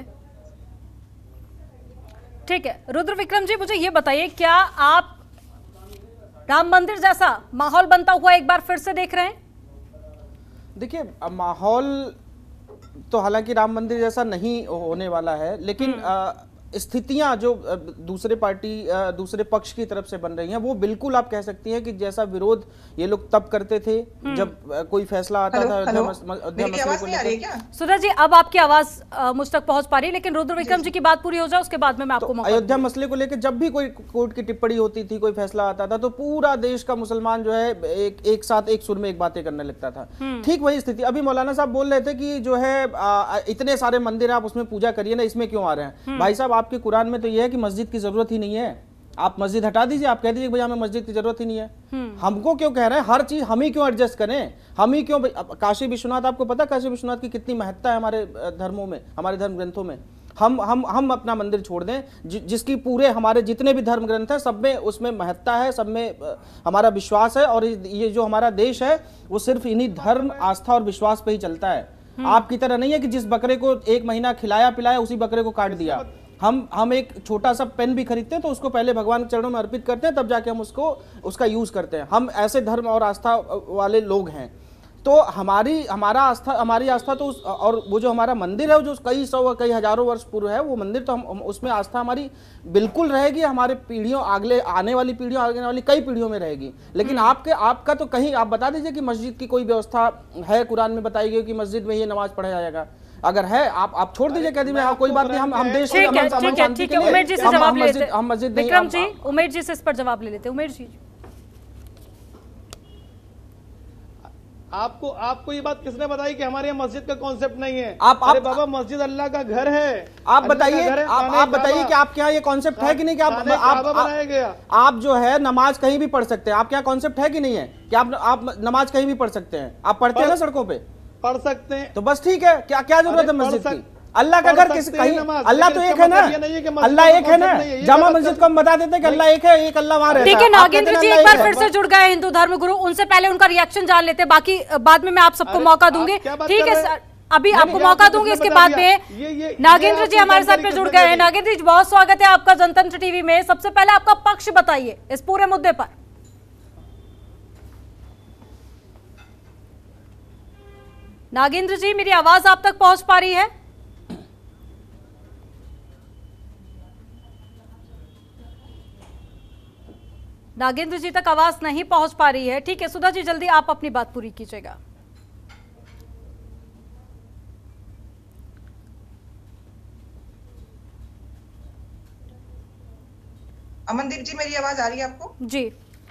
ठीक है, रुद्र विक्रम जी, मुझे ये बताइए, क्या आप राम मंदिर जैसा माहौल बनता हुआ एक बार फिर से देख रहे हैं? देखिए, माहौल तो हालांकि राम मंदिर जैसा नहीं होने वाला है, लेकिन स्थितियां जो दूसरे पक्ष की तरफ से बन रही हैं, वो बिल्कुल आप कह सकती हैं कि जैसा विरोध ये लोग तब करते थे जब कोई फैसला आता था अयोध्या मसले को लेकर। सुधा जी, अब आपकी आवाज मुझ तक पहुंच पा रही है, लेकिन रुद्र विक्रम जी की बात पूरी हो जाए उसके बाद में मैं आपको मौका दूंगा। अयोध्या मसले को लेकर जब भी कोई कोर्ट की टिप्पणी होती थी, कोई फैसला आता था, तो पूरा देश का मुसलमान जो है एक साथ एक सुर में एक बातें करने लगता था। ठीक वही स्थिति अभी मौलाना साहब बोल रहे थे कि जो है इतने सारे मंदिर आप उसमें पूजा करिए ना, इसमें क्यों आ रहे हैं? भाई साहब, आपके कुरान में तो यह है कि मस्जिद की जरूरत ही नहीं है। आप मस्जिद हटा दीजिए, आप कह दीजिए भैया हमें मस्जिद की जरूरत ही नहीं है। हमको क्यों कह रहे हैं? हर चीज हम ही क्यों एडजस्ट करें? हम ही क्यों? काशी विश्वनाथ, आपको पता काशी विश्वनाथ की कितनी महत्ता है हमारे धर्मों में, हमारे धर्म ग्रंथों में। हम अपना मंदिर छोड़ दें जिसकी पूरे हमारे जितने भी धर्म ग्रंथ हैं सब में उसमें महत्ता है, सब में हमारा विश्वास है। और ये जो हमारा देश है वो सिर्फ इन्हीं धर्म, आस्था और विश्वास पे ही चलता है। आपकी तरह नहीं है कि जिस बकरे को 1 महीना खिलाया पिलाया उसी बकरे को काट दिया। हम एक छोटा सा पेन भी खरीदते हैं तो उसको पहले भगवान के चरणों में अर्पित करते हैं, तब जाके हम उसका यूज करते हैं। हम ऐसे धर्म और आस्था वाले लोग हैं। तो हमारी आस्था तो और वो जो हमारा मंदिर है जो कई सौ कई हजारों वर्ष पूर्व है, वो मंदिर तो हम उसमें आस्था हमारी बिल्कुल रहेगी। हमारे पीढ़ियों आने वाली कई पीढ़ियों में रहेगी। लेकिन आपका तो कहीं आप बता दीजिए कि मस्जिद की कोई व्यवस्था है कुरान में बताई गई कि मस्जिद में ये नमाज पढ़ा जाएगा? अगर है आप छोड़ दीजिए, कह दीजिए कोई बात नहीं, हम देश के अमन शांति के लिए उमेश जी से जवाब ले लेते हैं। हम मस्जिद विक्रम जी, उमेश जी से इस पर जवाब ले लेते हैं। उमेश जी, आपको ये बात किसने बताई कि हमारे यहाँ मस्जिद का कॉन्सेप्ट नहीं है? अरे बाबा, मस्जिद अल्लाह का घर है। आप बताइए कि आपके यहाँ ये कॉन्सेप्ट है कि नहीं कि आप जो है नमाज कहीं भी पढ़ सकते हैं? आपके यहाँ कॉन्सेप्ट है कि नहीं है कि आप नमाज कहीं भी पढ़ सकते हैं? आप पढ़ते हैं ना सड़कों पे? पढ़ सकते हैं। तो बस ठीक है, क्या जरूरत है मस्जिद की? अल्लाह का घर किस कहीं? अल्लाह तो एक है ना, अल्लाह एक है ना। जामा मस्जिद को हम बता देते हैं कि अल्लाह एक है, एक अल्लाह वहां रहता है। ठीक है, नागेंद्र जी एक बार फिर से जुड़ गए हिंदू धर्म गुरु, उनसे पहले उनका रिएक्शन जान लेते हैं, बाकी बाद में मैं आप सबको मौका दूंगी। ठीक है सर, अभी आपको मौका दूंगी इसके बाद में। नागेंद्र जी हमारे साथ में जुड़ गए हैं। नागेंद्र जी बहुत स्वागत है आपका जनतंत्र टीवी में। सबसे पहले आपका पक्ष बताइए इस पूरे मुद्दे पर। नागेंद्र जी मेरी आवाज आप तक पहुंच पा रही है? नागेंद्र जी तक आवाज नहीं पहुंच पा रही है। ठीक है सुधा जी जल्दी आप अपनी बात पूरी कीजिएगा। अमनदीप जी मेरी आवाज आ रही है आपको? जी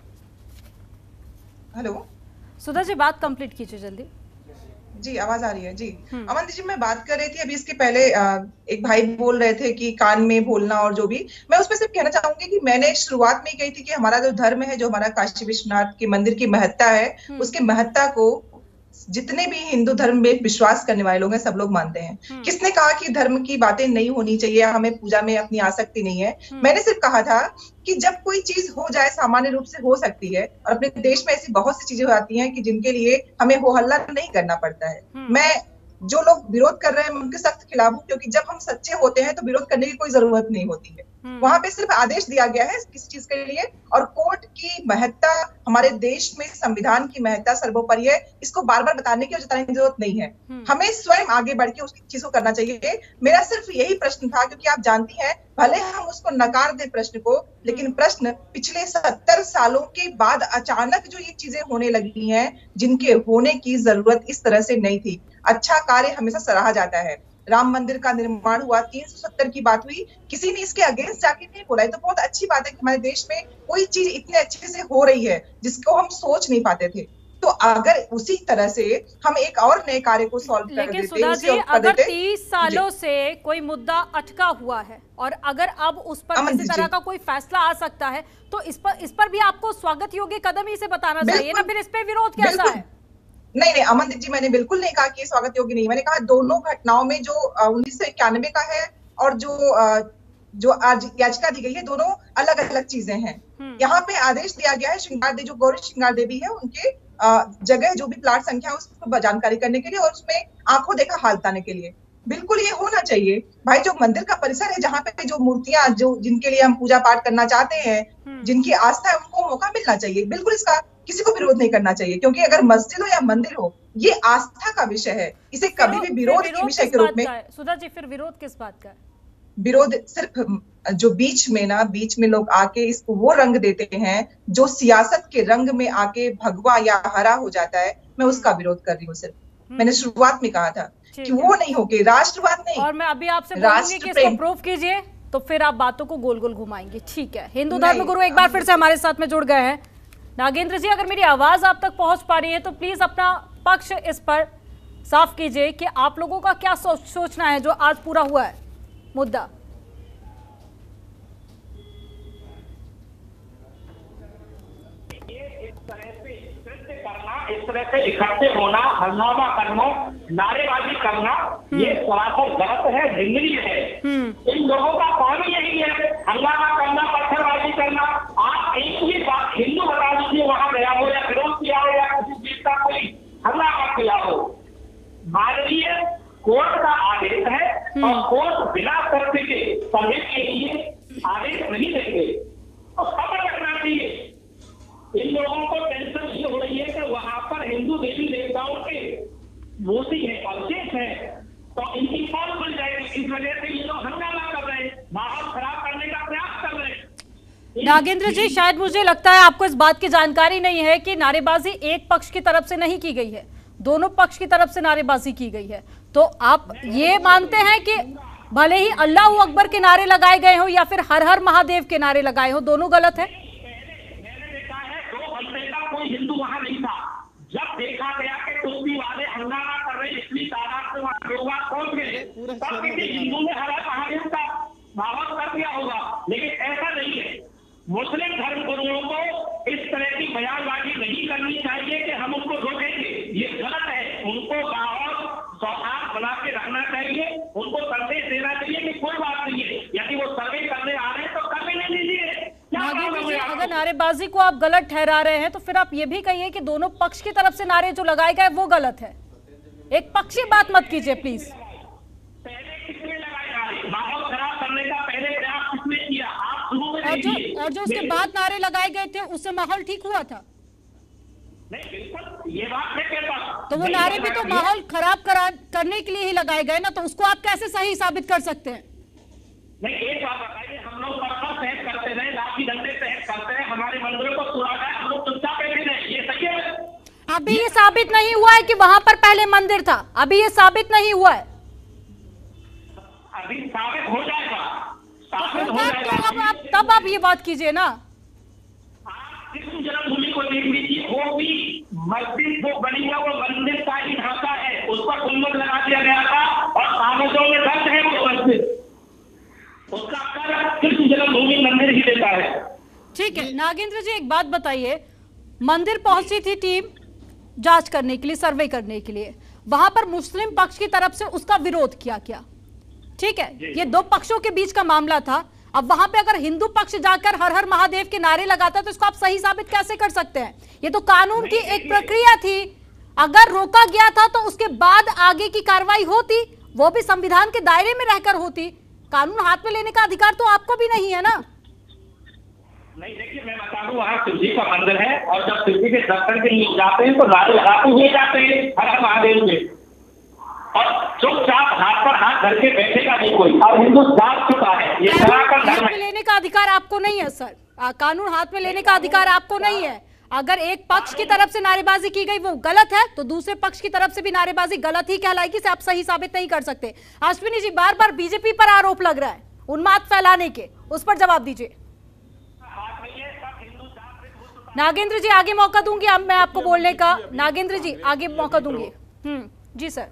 हेलो सुधा जी बात कंप्लीट कीजिए जल्दी। जी आवाज आ रही है जी। अमनदीप जी मैं बात कर रही थी अभी इसके पहले एक भाई बोल रहे थे कि कान में बोलना और जो भी, मैं उसमें सिर्फ कहना चाहूंगी कि मैंने शुरुआत में ही कही थी कि हमारा जो धर्म है, जो हमारा काशी विश्वनाथ के मंदिर की महत्ता है, उसके महत्ता को जितने भी हिंदू धर्म में विश्वास करने वाले लोग हैं सब लोग मानते हैं। किसने कहा कि धर्म की बातें नहीं होनी चाहिए, हमें पूजा में अपनी आसक्ति नहीं है। मैंने सिर्फ कहा था कि जब कोई चीज हो जाए सामान्य रूप से हो सकती है, और अपने देश में ऐसी बहुत सी चीजें हो जाती हैं कि जिनके लिए हमें हो हल्ला नहीं करना पड़ता है। मैं जो लोग विरोध कर रहे हैं उनके सख्त खिलाफ हूँ, क्योंकि जब हम सच्चे होते हैं तो विरोध करने की कोई जरूरत नहीं होती है। वहां पे सिर्फ आदेश दिया गया है किसी चीज के लिए, और कोर्ट की महत्ता, हमारे देश में संविधान की महत्ता सर्वोपरि है। इसको बार बार बताने की और जताने की जरूरत नहीं है। हमें स्वयं आगे बढ़ के उस चीज को करना चाहिए। मेरा सिर्फ यही प्रश्न था, क्योंकि आप जानती हैं भले हम उसको नकार दें प्रश्न को, लेकिन प्रश्न पिछले 70 सालों के बाद अचानक जो ये चीजें होने लगी हैं, जिनके होने की जरूरत इस तरह से नहीं थी। अच्छा कार्य हमेशा सराहा जाता है। राम मंदिर का निर्माण हुआ, 370 की बात हुई, किसी ने इसके अगेंस्ट जाके नहीं बोला। ये तो बहुत अच्छी बात है कि हमारे देश में कोई चीज इतने अच्छे से हो रही है जिसको हम सोच नहीं पाते थे। तो अगर उसी तरह से हम एक और नए कार्य को सॉल्व कर देते, लेकिन सुधा जी अगर 30 सालों से कोई मुद्दा अटका हुआ है और अगर अब उस पर किसी तरह का कोई फैसला आ सकता है, तो इस पर भी आपको स्वागत योग्य कदम ही से बताना चाहिए ना, फिर इस पे विरोध कैसा है? नहीं अमनदीप जी मैंने बिल्कुल नहीं कहा कि ये स्वागत योग्य नहीं। मैंने कहा दोनों घटनाओं में जो 1991 का है और जो आज याचिका दी गई है, दोनों अलग अलग चीजें हैं। यहाँ पे आदेश दिया गया है श्रृंगार देवी, जो गौरी श्रृंगार देवी है, उनके जगह जो भी प्लाट संख्या है उसको जानकारी करने के लिए और उसमें आंखों देखा हाल बताने के लिए। बिल्कुल ये होना चाहिए भाई। जो मंदिर का परिसर है, जहाँ पे जो मूर्तियां जो जिनके लिए हम पूजा पाठ करना चाहते हैं, जिनकी आस्था है, उनको मौका मिलना चाहिए। बिल्कुल इसका किसी को विरोध नहीं करना चाहिए, क्योंकि अगर मस्जिद हो या मंदिर हो, ये आस्था का विषय है। इसे कभी भी विरोध के विषय के रूप में। सुधा जी फिर विरोध किस बात का है? विरोध सिर्फ जो बीच में लोग आके इसको वो रंग देते हैं जो सियासत के रंग में आके भगवा या हरा हो जाता है, मैं उसका विरोध कर रही हूँ। सिर्फ मैंने शुरुआत में कहा था कि वो नहीं होगी, राष्ट्रवाद नहीं। और मैं अभी आपसे बोलूंगी कि इसको प्रूफ कीजिए, तो फिर आप बातों को गोल गोल घुमाएंगे। ठीक है, हिंदू धर्म गुरु एक बार फिर से हमारे साथ में जुड़ गए हैं। नागेंद्र जी अगर मेरी आवाज आप तक पहुंच पा रही है तो प्लीज अपना पक्ष इस पर साफ कीजिए कि आप लोगों का क्या सोचना है जो आज पूरा हुआ है मुद्दा। इस तरह से इकट्ठे होना, हंगामा करना, नारेबाजी करना, ये सरासर गलत है, ढिंगरी है। इन लोगों का काम यही है, हंगामा करना, पत्थरबाजी करना। आप एक ही बात हिंदू बता दीजिए वहां गया हो या विरोध किया हो या किसी चीज का कोई हंगामा किया हो। माननीय कोर्ट का आदेश है और कोर्ट बिना शर्त के परमिट के लिए आदेश नहीं देंगे, तो खबर रखना चाहिए। इन लोगों को टेंशन ये हो रही है कि वहां पर हिंदू देवी देवताओं के मूर्ति है, अवशेष है, तो इनकी कौन खुल जाएगी। इस वजह से ये लोग हंगामा कर रहे हैं, माहौल खराब करने का प्रयास कर रहे हैं। नागेंद्र जी शायद मुझे लगता है आपको इस बात की जानकारी नहीं है कि नारेबाजी एक पक्ष की तरफ से नहीं की गई है, दोनों पक्ष की तरफ से नारेबाजी की गई है। तो आप ये मानते हैं कि भले ही अल्लाह अकबर के नारे लगाए गए हो या फिर हर हर महादेव के नारे लगाए हो, दोनों गलत है? हिंदू वहां नहीं था। जब देखा गया कि टोपी वाले हंगामा कर रहे, इतनी तादाद में वहां लोग पहुंच गए, तब किसी हिंदू ने हर महादेव का माहौल कर दिया होगा। लेकिन ऐसा नहीं है। मुस्लिम धर्म गुरुओं को इस तरह की बयानबाजी नहीं करनी चाहिए कि हम उनको रोकेंगे, ये गलत है। उनको माहौल सौहार्द बना के रखना चाहिए, उनको संदेश देना चाहिए कि कोई बात नहीं है, यदि वो सर्वे करने आ रहे हैं तो कर लेने दीजिए। अगर नारेबाजी को आप गलत ठहरा रहे हैं तो फिर आप ये भी कहिए कि दोनों पक्ष की तरफ से नारे जो लगाए गए वो गलत है। एक पक्षी बात मत कीजिए प्लीज। पहले किसने लगाया, माहौल खराब करने का पहले प्रयास किसने किया? आप शुरू में देखिए। और जो उसके बाद नारे लगाए गए थे उससे माहौल ठीक हुआ था? नहीं, बिल्कुल ये बात मैं कहता। तो वो नारे भी तो माहौल खराब करने के लिए ही लगाए गए ना, तो उसको आप कैसे सही साबित कर सकते हैं? नहीं, एक बात बताइए, हम लोग पर्पस तहत करते रहे, लाठी डंडे तहत करते रहे, हमारे मंदिरों को तोड़ा गया, हम लोग चुपचाप बैठे रहे, ये सही है? अभी ये साबित नहीं हुआ है कि वहां पर पहले मंदिर था, अभी ये साबित नहीं हुआ है। अभी साबित हो जाएगा, साबित हो तो जाएगा। तब आप ये बात कीजिए ना। आप कृष्ण जन्मभूमि को देख लीजिए, वो भी मस्जिद जो बनी है वो मंदिर का ही ढांचा है, उस पर गुम्बद लगा दिया गया था और कागजों में दर्ज है वो मस्जिद, उसका कर कृष्ण जन्मभूमि मंदिर ही देता है। ठीक है नागेंद्र जी, एक बात बताइए, मंदिर पहुंची थी टीम जांच करने के लिए, सर्वे करने के लिए, वहां पर मुस्लिम पक्ष की तरफ से उसका विरोध किया गया, ठीक है, ये दो पक्षों के बीच का मामला था। अब वहां पे अगर हिंदू पक्ष जाकर हर हर महादेव के नारे लगाता तो इसको आप सही साबित कैसे कर सकते हैं? ये तो कानून की एक प्रक्रिया थी, अगर रोका गया था तो उसके बाद आगे की कार्रवाई होती, वो भी संविधान के दायरे में रहकर होती। कानून हाथ में लेने का अधिकार तो आपको भी नहीं है ना। नहीं, देखिए मैं बता दूं, वहाँ शिव जी का मंदिर है और जब शिव जी के दर्शन के लिए जाते हैं तो नारे लगाते हुए जाते हैं हर हर महादेव के, और चुपचाप हाथ पर हाथ धर के बैठेगा नहीं कोई। और हिंदू जाग चुका है, ये सनातन धर्म हाथ में है। लेने का अधिकार आपको नहीं है सर, कानून हाथ में लेने का अधिकार आपको नहीं है। अगर एक पक्ष की तरफ से नारेबाजी की गई वो गलत है, तो दूसरे पक्ष की तरफ से भी नारेबाजी गलत ही कहलाएगी, इसे आप सही साबित नहीं कर सकते। अश्विनी जी, बार बार बीजेपी पर आरोप लग रहा है उन्माद फैलाने के, उस पर जवाब दीजिए। नागेंद्र जी आगे मौका दूंगी, अब मैं आपको बोलने का, नागेंद्र जी आगे मौका दूंगी। जी सर।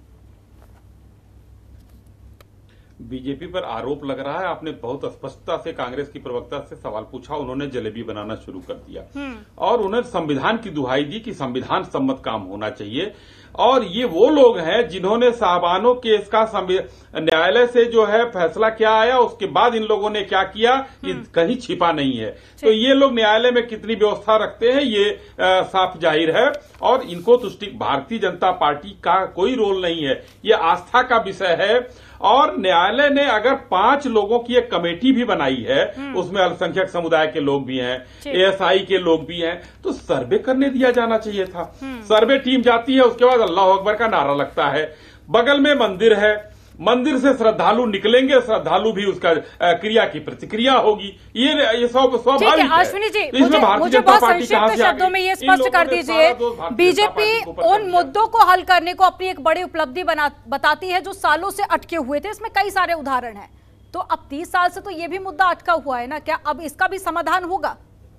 बीजेपी पर आरोप लग रहा है, आपने बहुत स्पष्टता से कांग्रेस की प्रवक्ता से सवाल पूछा, उन्होंने जलेबी बनाना शुरू कर दिया और उन्होंने संविधान की दुहाई दी कि संविधान सम्मत काम होना चाहिए। और ये वो लोग हैं जिन्होंने साहबानों केस का न्यायालय से जो है फैसला क्या आया उसके बाद इन लोगों ने क्या किया ये कहीं छिपा नहीं है। तो ये लोग न्यायालय में कितनी व्यवस्था रखते हैं ये साफ जाहिर है, और इनको तुष्टि भारतीय जनता पार्टी का कोई रोल नहीं है, ये आस्था का विषय है। और न्यायालय ने अगर 5 लोगों की एक कमेटी भी बनाई है, उसमें अल्पसंख्यक समुदाय के लोग भी हैं, एएसआई के लोग भी हैं, तो सर्वे करने दिया जाना चाहिए था। सर्वे टीम जाती है, उसके बाद अल्लाह अकबर का नारा लगता है, बगल में मंदिर है, मंदिर से श्रद्धालु निकलेंगे, श्रद्धालु भी उसका क्रिया की प्रतिक्रिया होगी, ये स्वाभाविक है। अश्विनी जी, मुझे बहुत संक्षिप्त शब्दों में ये स्पष्ट कर दीजिए, बीजेपी उन मुद्दों को हल करने को अपनी एक बड़ी उपलब्धि बताती है जो सालों से अटके हुए थे, इसमें कई सारे उदाहरण हैं। तो अब 30 साल से तो ये भी मुद्दा अटका हुआ है ना, क्या अब इसका भी समाधान होगा?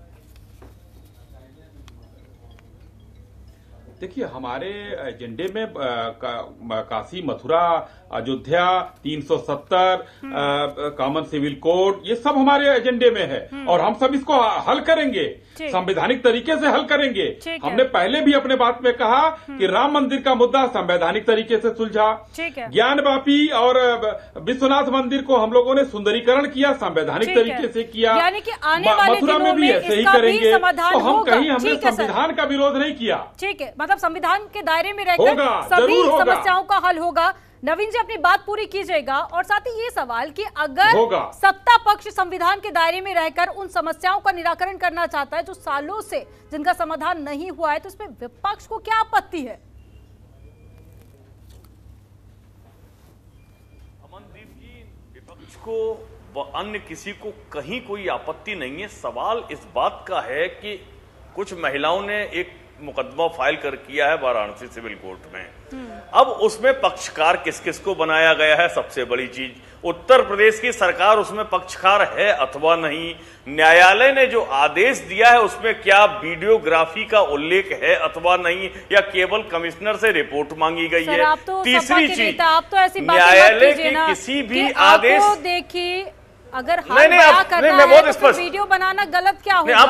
देखिए, हमारे एजेंडे में Kashi, Mathura, Ayodhya, 370, common civil code, ये सब हमारे एजेंडे में है और हम सब इसको हल करेंगे, संवैधानिक तरीके से हल करेंगे। हमने पहले भी अपने बात में कहा कि राम मंदिर का मुद्दा संवैधानिक तरीके से सुलझा, ज्ञानवापी और विश्वनाथ मंदिर को हम लोगों ने सुंदरीकरण किया, संवैधानिक तरीके से किया, यानी कि आने वाले मथुरा में भी ऐसे ही करेंगे। तो हम कहीं हमने संविधान का विरोध नहीं किया। ठीक है, मतलब संविधान के दायरे में रहकर सभी समस्याओं का हल होगा। नवीन जी अपनी बात पूरी कीजिएगा, और साथ ही ये सवाल कि अगर सत्ता पक्ष संविधान के दायरे में रहकर उन समस्याओं का निराकरण करना चाहता है जो सालों से जिनका समाधान नहीं हुआ है, तो इसमें विपक्ष को क्या आपत्ति है? अमनदीप जी, विपक्ष को व अन्य किसी को कहीं कोई आपत्ति नहीं है। सवाल इस बात का है कि कुछ महिलाओं ने एक मुकदमा फाइल कर किया है वाराणसी सिविल कोर्ट में। अब उसमें पक्षकार किस किस को बनाया गया है, सबसे बड़ी चीज उत्तर प्रदेश की सरकार उसमें पक्षकार है अथवा नहीं, न्यायालय ने जो आदेश दिया है उसमें क्या वीडियोग्राफी का उल्लेख है अथवा नहीं, या केवल कमिश्नर से रिपोर्ट मांगी गई है। तीसरी चीज, न्यायालय के किसी भी आदेश देखिए, अगर मैं बहुत स्पष्ट, वीडियो बनाना गलत क्या होगा?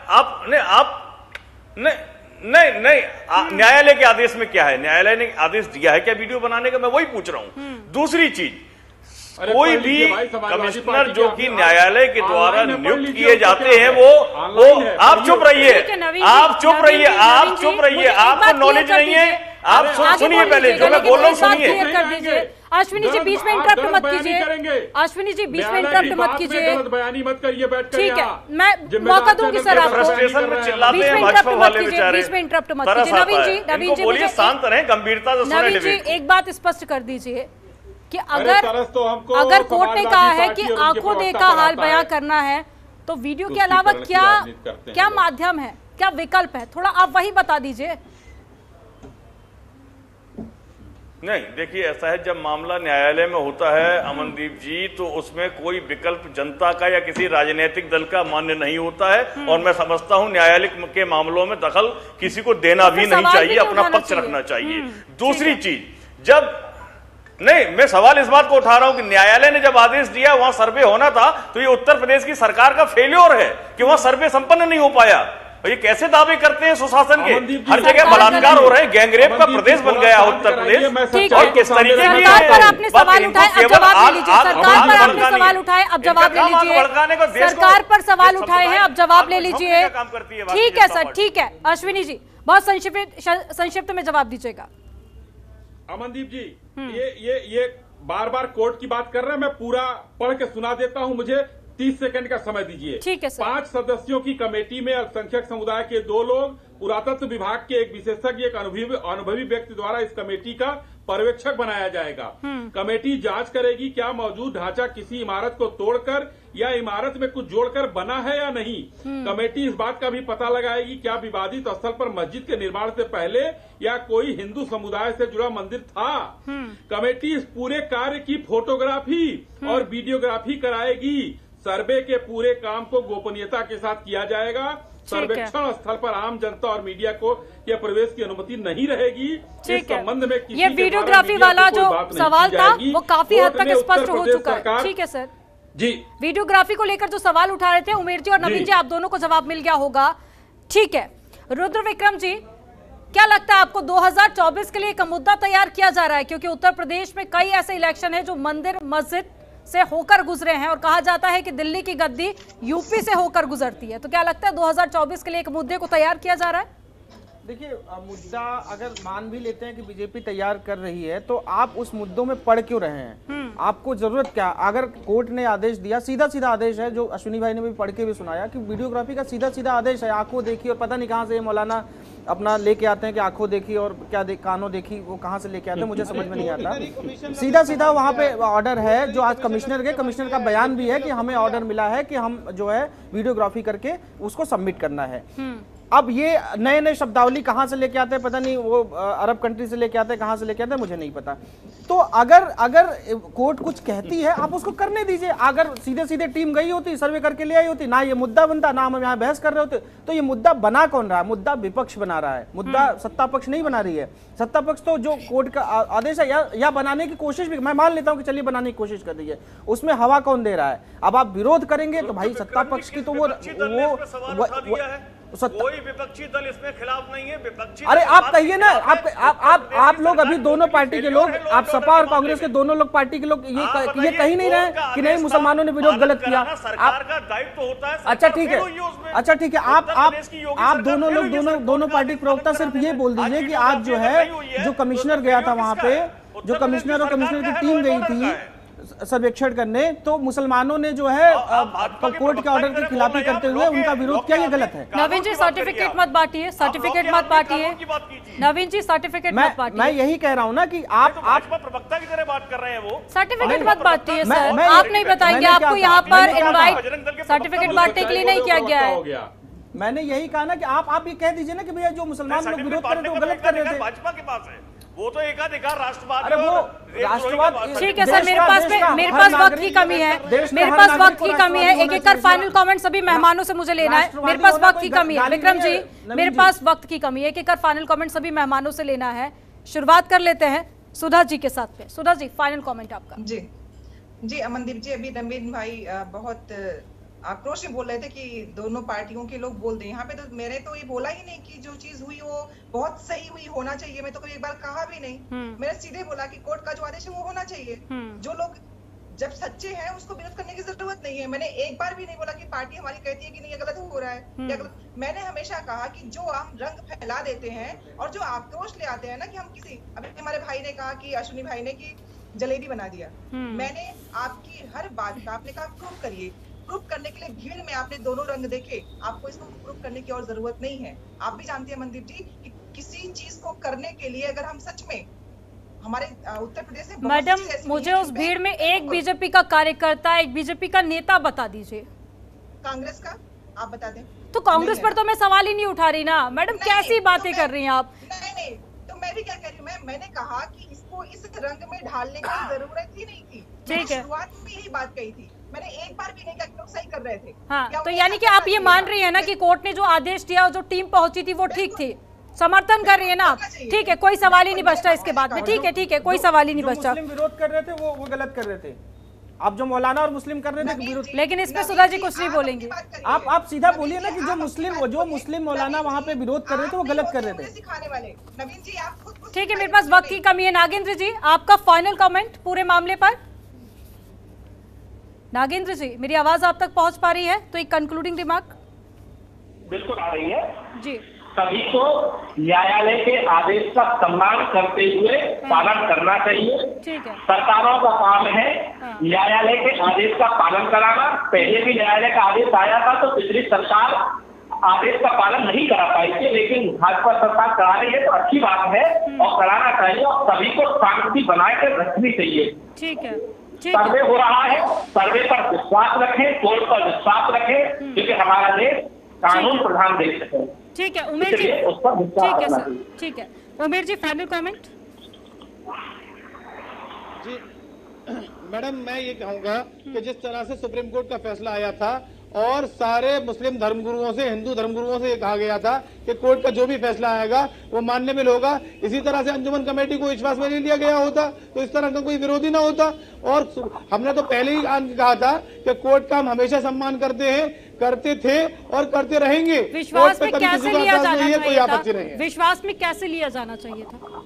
नहीं, न्यायालय के आदेश में क्या है? न्यायालय ने आदेश दिया है क्या वीडियो बनाने का? मैं वही पूछ रहा हूं। दूसरी चीज, कोई भी कमिश्नर जो कि न्यायालय के द्वारा नियुक्त किए जाते हैं वो आप चुप रहिए, आप चुप रहिए, आपको नॉलेज नहीं है, आप सुनिए पहले जो मैं बोल रहा हूँ, सुनिए। क्लियर कर दीजिए। अश्विनी जी बीच में इंटरप्ट मत कीजिए। अश्विनी जी बीच में इंटरप्ट मत कीजिए। बयानी मत करिए बैठ कर। ठीक है, मैं मौका दूंगी सर आपको। फ्रस्ट्रेशन में चिल्लाते हैं भाजपा वाले बेचारे। बीच में इंटरप्ट मत कीजिए। नवीन जी बोलिए, शांत रहें, गंभीरता से सुने। नवीन जी एक बात स्पष्ट कर दीजिए कि अगर कोर्ट ने कहा है कि आंखों देखा हाल बयां करना है, तो वीडियो के अलावा क्या माध्यम है, क्या विकल्प है, थोड़ा आप वही बता दीजिए। नहीं, देखिए ऐसा है, जब मामला न्यायालय में होता है अमनदीप जी, तो उसमें कोई विकल्प जनता का या किसी राजनीतिक दल का मान्य नहीं होता है। और मैं समझता हूं न्यायालय के मामलों में दखल किसी को देना भी नहीं चाहिए, अपना पक्ष रखना चाहिए। दूसरी चीज, जब नहीं, मैं सवाल इस बात को उठा रहा हूं कि न्यायालय ने जब आदेश दिया वहां सर्वे होना था, तो ये उत्तर प्रदेश की सरकार का फेल्योर है कि वहां सर्वे संपन्न नहीं हो पाया। और ये कैसे दावे करते हैं सुशासन के? हर जगह बलात्कार हो रहे हैं, गैंगरेप का प्रदेश बन गया उत्तर प्रदेश। और किस तरीके की सरकार पर आपने सवाल उठाए, अब जवाब ले लीजिए। सरकार पर आपने सवाल उठाए, अब जवाब ले लीजिए। सरकार पर सवाल उठाए हैं, अब जवाब ले लीजिए। ठीक है सर, ठीक है। अश्विनी जी बहुत संक्षिप्त में जवाब दीजिएगा। अमनदीप जी, ये बार बार कोर्ट की बात कर रहे हैं, मैं पूरा पढ़ के सुना देता हूं, मुझे 30 सेकंड का समय दीजिए। ठीक है सर। 5 सदस्यों की कमेटी में अल्पसंख्यक समुदाय के 2 लोग, पुरातत्व विभाग के एक विशेषज्ञ, एक अनुभवी व्यक्ति द्वारा इस कमेटी का पर्यवेक्षक बनाया जाएगा। कमेटी जांच करेगी क्या मौजूद ढांचा किसी इमारत को तोड़कर या इमारत में कुछ जोड़कर बना है या नहीं। कमेटी इस बात का भी पता लगाएगी क्या विवादित स्थल पर मस्जिद के निर्माण से पहले या कोई हिंदू समुदाय से जुड़ा मंदिर था। कमेटी इस पूरे कार्य की फोटोग्राफी और वीडियोग्राफी कराएगी। सर्वे के पूरे काम को गोपनीयता के साथ किया जाएगा। सर्वेक्षण स्थल पर आम जनता और मीडिया को यह प्रवेश की अनुमति नहीं रहेगी। इस संबंध में किसी ये वीडियोग्राफी वाला जो सवाल था वो काफी हद तक स्पष्ट हो चुका है। ठीक है सर जी, वीडियोग्राफी को लेकर जो सवाल उठा रहे थे उमेर जी और नवीन जी, आप दोनों को जवाब मिल गया होगा। ठीक है, रुद्र विक्रम जी, क्या लगता है आपको 2024 के लिए एक मुद्दा तैयार किया जा रहा है? क्योंकि उत्तर प्रदेश में कई ऐसे इलेक्शन है जो मंदिर मस्जिद से होकर गुजरे हैं और कहा जाता है कि दिल्ली की गद्दी यूपी से होकर गुजरती है, तो क्या लगता है 2024 के लिए एक मुद्दे को तैयार किया जा रहा है? देखिए, मुद्दा अगर मान भी लेते हैं कि बीजेपी तैयार कर रही है, तो आप उस मुद्दों में पढ़ क्यों रहे हैं? आपको जरूरत क्या? अगर कोर्ट ने आदेश दिया, सीधा सीधा आदेश है, जो अश्विनी भाई ने भी पढ़ के भी सुनाया कि वीडियोग्राफी का सीधा सीधा आदेश है। आंखों देखी, और पता नहीं कहाँ से ये मौलाना अपना लेके आते हैं कि आंखों देखी और क्या कानों देखी, वो कहाँ से लेके आते हैं मुझे समझ में नहीं आता। सीधा सीधा वहाँ पे ऑर्डर है, जो आज कमिश्नर का बयान भी है कि हमें ऑर्डर मिला है कि हम जो है वीडियोग्राफी करके उसको सबमिट करना है। अब ये नए नए शब्दावली कहाँ से लेके आते हैं पता नहीं, वो अरब कंट्री से लेके आते हैं, कहाँ से लेके आते हैं मुझे नहीं पता। तो अगर कोर्ट कुछ कहती है आप उसको करने दीजिए। अगर सीधे सीधे टीम गई होती, सर्वे करके ले आई होती, ना ये मुद्दा बनता, ना हम यहाँ बहस कर रहे होते। तो ये मुद्दा बना कौन रहा है? मुद्दा विपक्ष बना रहा है, मुद्दा सत्ता पक्ष नहीं बना रही है। सत्ता पक्ष तो जो कोर्ट का आदेश है या बनाने की कोशिश भी, मैं मान लेता हूँ कि चलिए बनाने की कोशिश कर दी है, उसमें हवा कौन दे रहा है? अब आप विरोध करेंगे तो भाई सत्ता पक्ष की तो वो कोई विपक्षी दल इसमें खिलाफ नहीं है। विपक्षी, अरे आप कहिए ना, आप लोग अभी दोनों पार्टी के लोग, आप सपा और कांग्रेस के दोनों लोग पार्टी के लोग ये कही नहीं रहे कि नहीं मुसलमानों ने विरोध गलत किया। सरकार का दायित्व होता है। अच्छा ठीक है, अच्छा ठीक है, आप दोनों पार्टी के प्रवक्ता सिर्फ ये बोल दीजिए कि आज जो है जो कमिश्नर गया था वहां पे, जो कमिश्नर और कमिश्नर की टीम गई थी सर्वेक्षण करने, तो मुसलमानों ने जो है कोर्ट के ऑर्डर की खिलाफी करते हुए उनका विरोध किया, ये गलत है। नवीन जी सर्टिफिकेट मत बांटिए, सर्टिफिकेट मत बांटिए। नवीन जी सर्टिफिकेट मत बांटिए। मैं यही कह रहा हूँ ना कि आप प्रवक्ता की तरह बात कर रहे हैं। वो सर्टिफिकेट मत बांटिए सर, आप नहीं बताएंगे, आपको यहाँ पर इनवाइट सर्टिफिकेट बांटने के लिए नहीं किया गया है। मैंने यही कहा ना कि आप ये कह दीजिए ना कि भैया जो मुसलमान लोग विरोध कर रहे थे वो गलत कर रहे थे। भाजपा के पास है वो तो एकाधिकार राष्ट्रवाद। अरे वो राष्ट्रवाद, ठीक है सर, मेरे पास वक्त की कमी है, मेरे पास वक्त की कमी है। एक कर फाइनल कमेंट सभी मेहमानों से मुझे लेना है, मेरे पास वक्त की कमी है। विक्रम जी मेरे पास वक्त की कमी है, एक कर फाइनल कमेंट सभी मेहमानों से लेना है। शुरुआत कर लेते हैं सुधा जी के साथ में। सुधा जी फाइनल कमेंट आपका। जी अमनदीप जी, अभी नवीन भाई बहुत आक्रोश में बोल रहे थे कि दोनों पार्टियों के लोग बोल दें। यहाँ पे तो मैंने तो ये बोला ही नहीं कि जो चीज हुई वो बहुत सही हुई, होना चाहिए। मैं तो कभी एक बार कहा भी नहीं, मैंने सीधे बोला कि कोर्ट का जो आदेश है वो होना चाहिए। जो लोग जब सच्चे हैं उसको विरोध करने की जरूरत नहीं है। मैंने एक बार भी नहीं बोला कि पार्टी हमारी कहती है कि नहीं ये गलत हो रहा है। रहा है या मैंने हमेशा कहा कि जो हम रंग फैला देते हैं और जो आक्रोश ले आते हैं ना, कि हम किसी, अभी हमारे भाई ने कहा कि अश्विनी भाई ने कि जलेबी बना दिया, मैंने आपकी हर बात का आपने कहा प्रूफ करिए, प्रूफ करने के लिए भीड़ में आपने दोनों रंग देखे, आपको इसको प्रूफ करने की और जरूरत नहीं है। आप भी जानते हैं मनदीप जी कि किसी चीज को करने के लिए अगर हम सच में हमारे उत्तर प्रदेश में, मैडम मुझे उस भीड़ में एक बीजेपी का कार्यकर्ता, एक बीजेपी का नेता बता दीजिए। कांग्रेस का आप बता दें। तो कांग्रेस पर तो मैं सवाल ही नहीं उठा रही ना मैडम, कैसी बातें कर रही हैं आप। नहीं, तो मैं भी क्या कह रही हूँ, मैंने कहा कि इसको इस रंग में ढालने की जरूरत ही नहीं थी। ठीक है, शुरुआत में यही बात कही थी, मैंने एक बार भी नहीं कहा कि लोग सही कर रहे थे। हाँ, तो यानी कि आप ये मान रही है ना कि कोर्ट ने जो आदेश दिया और जो टीम पहुंची थी वो ठीक थी, समर्थन कर रही है ना आप। ठीक है, कोई सवाल ही नहीं बचता इसके बाद में। ठीक है, कोई सवाल ही नहीं बचता। मुस्लिम विरोध कर रहे थे वो गलत कर रहे थे। आप जो मौलाना और मुस्लिम कर रहे थे विरोध, लेकिन इसमें सुधा जी कुछ नहीं बोलेंगे। आप सीधा बोलिए ना कि जो मुस्लिम मौलाना वहाँ पे विरोध कर रहे थे वो गलत कर रहे थे। सिखाने वाले नवीन जी, आप खुद ठीक है, मेरे पास वक्त की कमी है। नागेंद्र जी, आपका फाइनल कमेंट पूरे मामले पर। नागेंद्र जी, मेरी आवाज आप तक पहुंच पा रही है तो एक कंक्लूडिंग रिमार्क। बिल्कुल आ रही है जी। सभी को न्यायालय के आदेश का सम्मान करते हुए पालन करना चाहिए। ठीक है, सरकारों का काम है न्यायालय के आदेश का पालन कराना। पहले भी न्यायालय का आदेश आया था तो पिछली सरकार आदेश का पालन नहीं करा पाई थी, लेकिन भाजपा सरकार करा रही है तो अच्छी बात है और कराना चाहिए और सभी को शांति बनाकर रखनी चाहिए। ठीक है, सर्वे हो रहा है, सर्वे पर विश्वास रखें, कोर्ट पर विश्वास रखें, क्योंकि हमारा देश कानून प्रधान देश है। ठीक है उमेर जी, उस पर विश्वास ठीक है रखना सर, चाहिए। ठीक है उमेर जी, फाइनल कमेंट। जी मैडम, मैं ये कहूंगा कि जिस तरह से सुप्रीम कोर्ट का फैसला आया था और सारे मुस्लिम धर्मगुरुओं से, हिंदू धर्मगुरुओं से ये कहा गया था कि कोर्ट का जो भी फैसला आएगा वो मानने में होगा, इसी तरह से अंजुमन कमेटी को विश्वास में नहीं लिया गया होता तो इस तरह का कोई विरोधी ना होता। और हमने तो पहले ही कहा था कि कोर्ट का हम हमेशा सम्मान करते हैं, करते थे और करते रहेंगे। विश्वास में कैसे लिया जाना चाहिए था? नहीं है। विश्वास में कैसे लिया जाना चाहिए था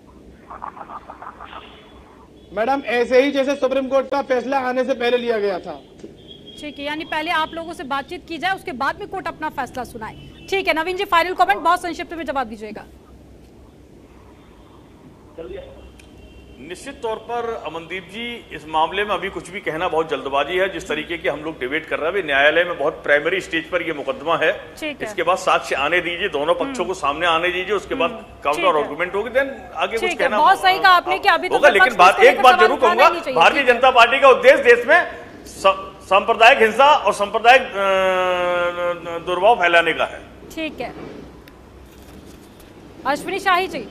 मैडम? ऐसे ही जैसे सुप्रीम कोर्ट का फैसला आने से पहले लिया गया था। ठीक है, यानी पहले आप लोगों से बातचीत की जाए, उसके बाद में कोर्ट अपना फैसला सुनाए। ठीक है नवीन जी, फाइनल कमेंट बहुत संक्षिप्त में जवाब दीजिएगा। निश्चित तौर पर अमनदीप जी, इस मामले में अभी कुछ भी कहना बहुत जल्दबाजी है। जिस तरीके की हम लोग डिबेट कर रहे हैं, न्यायालय में बहुत प्राइमरी स्टेज पर यह मुकदमा है। इसके बाद साक्ष्य आने दीजिए, दोनों पक्षों को सामने आने दीजिए, उसके बाद काउंटर आर्गुमेंट होगी, देन आगे कुछ कहना बहुत सही कहा आपने कि अभी होगा। लेकिन एक बात जरूर कहूंगा, भारतीय जनता पार्टी का उद्देश्य देश में सांप्रदायिक हिंसा और सांप्रदायिक दुर्भाव फैलाने का है। ठीक है, अश्विनी शाही जी।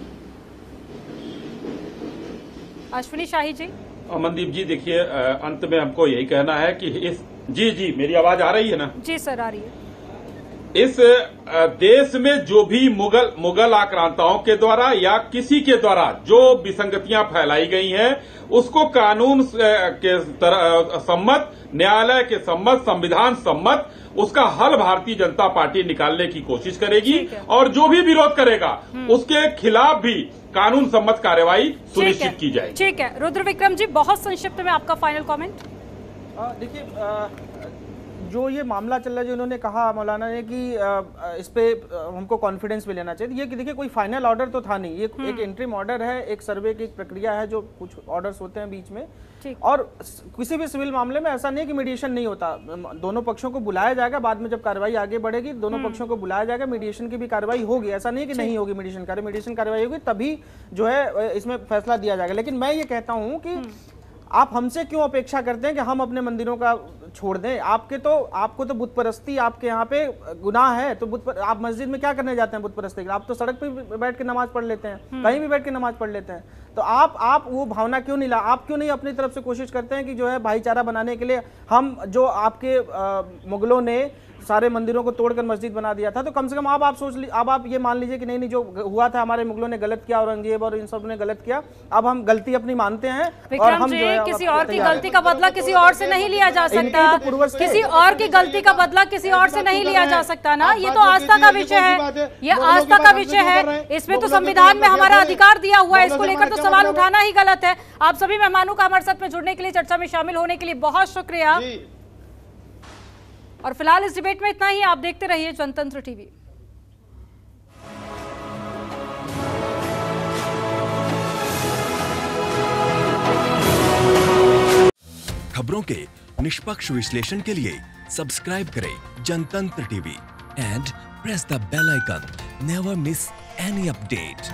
अश्विनी शाही जी। अमनदीप जी, देखिए अंत में हमको यही कहना है कि इस जी मेरी आवाज आ रही है ना? जी सर, आ रही है। इस देश में जो भी मुगल आक्रांताओं के द्वारा या किसी के द्वारा जो विसंगतियां फैलाई गई हैं, उसको कानून के सम्मत, न्यायालय के सम्मत, संविधान सम्मत उसका हल भारतीय जनता पार्टी निकालने की कोशिश करेगी और जो भी विरोध करेगा उसके खिलाफ भी कानून सम्मत कार्रवाई सुनिश्चित की जाएगी। ठीक है, रुद्र विक्रम जी, बहुत संक्षिप्त में आपका फाइनल कमेंट। देखिए, जो ये मामला चल रहा है, जो उन्होंने कहा मौलाना ने कि इस पे हमको कॉन्फिडेंस भी लेना चाहिए, ये कि देखिए कोई फाइनल ऑर्डर तो था नहीं, ये एक इंटरिम ऑर्डर है, एक सर्वे की एक प्रक्रिया है, जो कुछ ऑर्डर्स होते हैं बीच में। और किसी भी सिविल मामले में ऐसा नहीं है कि मीडिएशन नहीं होता, दोनों पक्षों को बुलाया जाएगा, बाद में जब कार्रवाई आगे बढ़ेगी दोनों पक्षों को बुलाया जाएगा, मीडिएशन की भी कार्रवाई होगी, ऐसा नहीं है कि नहीं होगी मीडिएशन कार्रवाई होगी, तभी जो है इसमें फैसला दिया जाएगा। लेकिन मैं ये कहता हूं कि आप हमसे क्यों अपेक्षा करते हैं कि हम अपने मंदिरों का छोड़ दें? आपको तो बुत परस्ती आपके यहाँ पे गुनाह है, तो आप मस्जिद में क्या करने जाते हैं बुत परस्ती के लिए? आप तो सड़क पे बैठ के नमाज पढ़ लेते हैं, कहीं भी बैठ के नमाज पढ़ लेते हैं। तो आप वो भावना क्यों नहीं आप क्यों नहीं अपनी तरफ से कोशिश करते हैं कि जो है भाईचारा बनाने के लिए हम जो आपके मुगलों ने सारे मंदिरों को तोड़कर मस्जिद बना दिया था, तो कम से कम अब आप ये मान लीजिए कि नहीं जो हुआ था हमारे मुगलों ने गलत किया, औरंगजेब और इन सब ने गलत किया, अब हम गलती अपनी मानते हैं और हम जो है किसी और की गलती का बदला किसी और से नहीं लिया जा सकता, किसी और की गलती का बदला किसी और से नहीं लिया जा सकता ना। ये तो आस्था का विषय है, ये आस्था का विषय है, इसमें तो संविधान में हमारा अधिकार दिया हुआ है, इसको लेकर तो सवाल उठाना ही गलत है। आप सभी मेहमानों का हमारे साथ में जुड़ने के लिए, चर्चा में शामिल होने के लिए बहुत शुक्रिया। और फिलहाल इस डिबेट में इतना ही। आप देखते रहिए जनतंत्र टीवी। खबरों के निष्पक्ष विश्लेषण के लिए सब्सक्राइब करें Jantantra TV and press the bell icon. Never miss any update.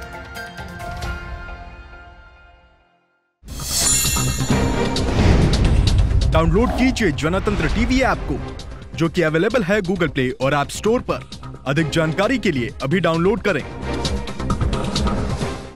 Download कीजिए जनतंत्र टीवी ऐप को, जो कि अवेलेबल है गूगल प्ले और ऐप स्टोर पर। अधिक जानकारी के लिए अभी डाउनलोड करें।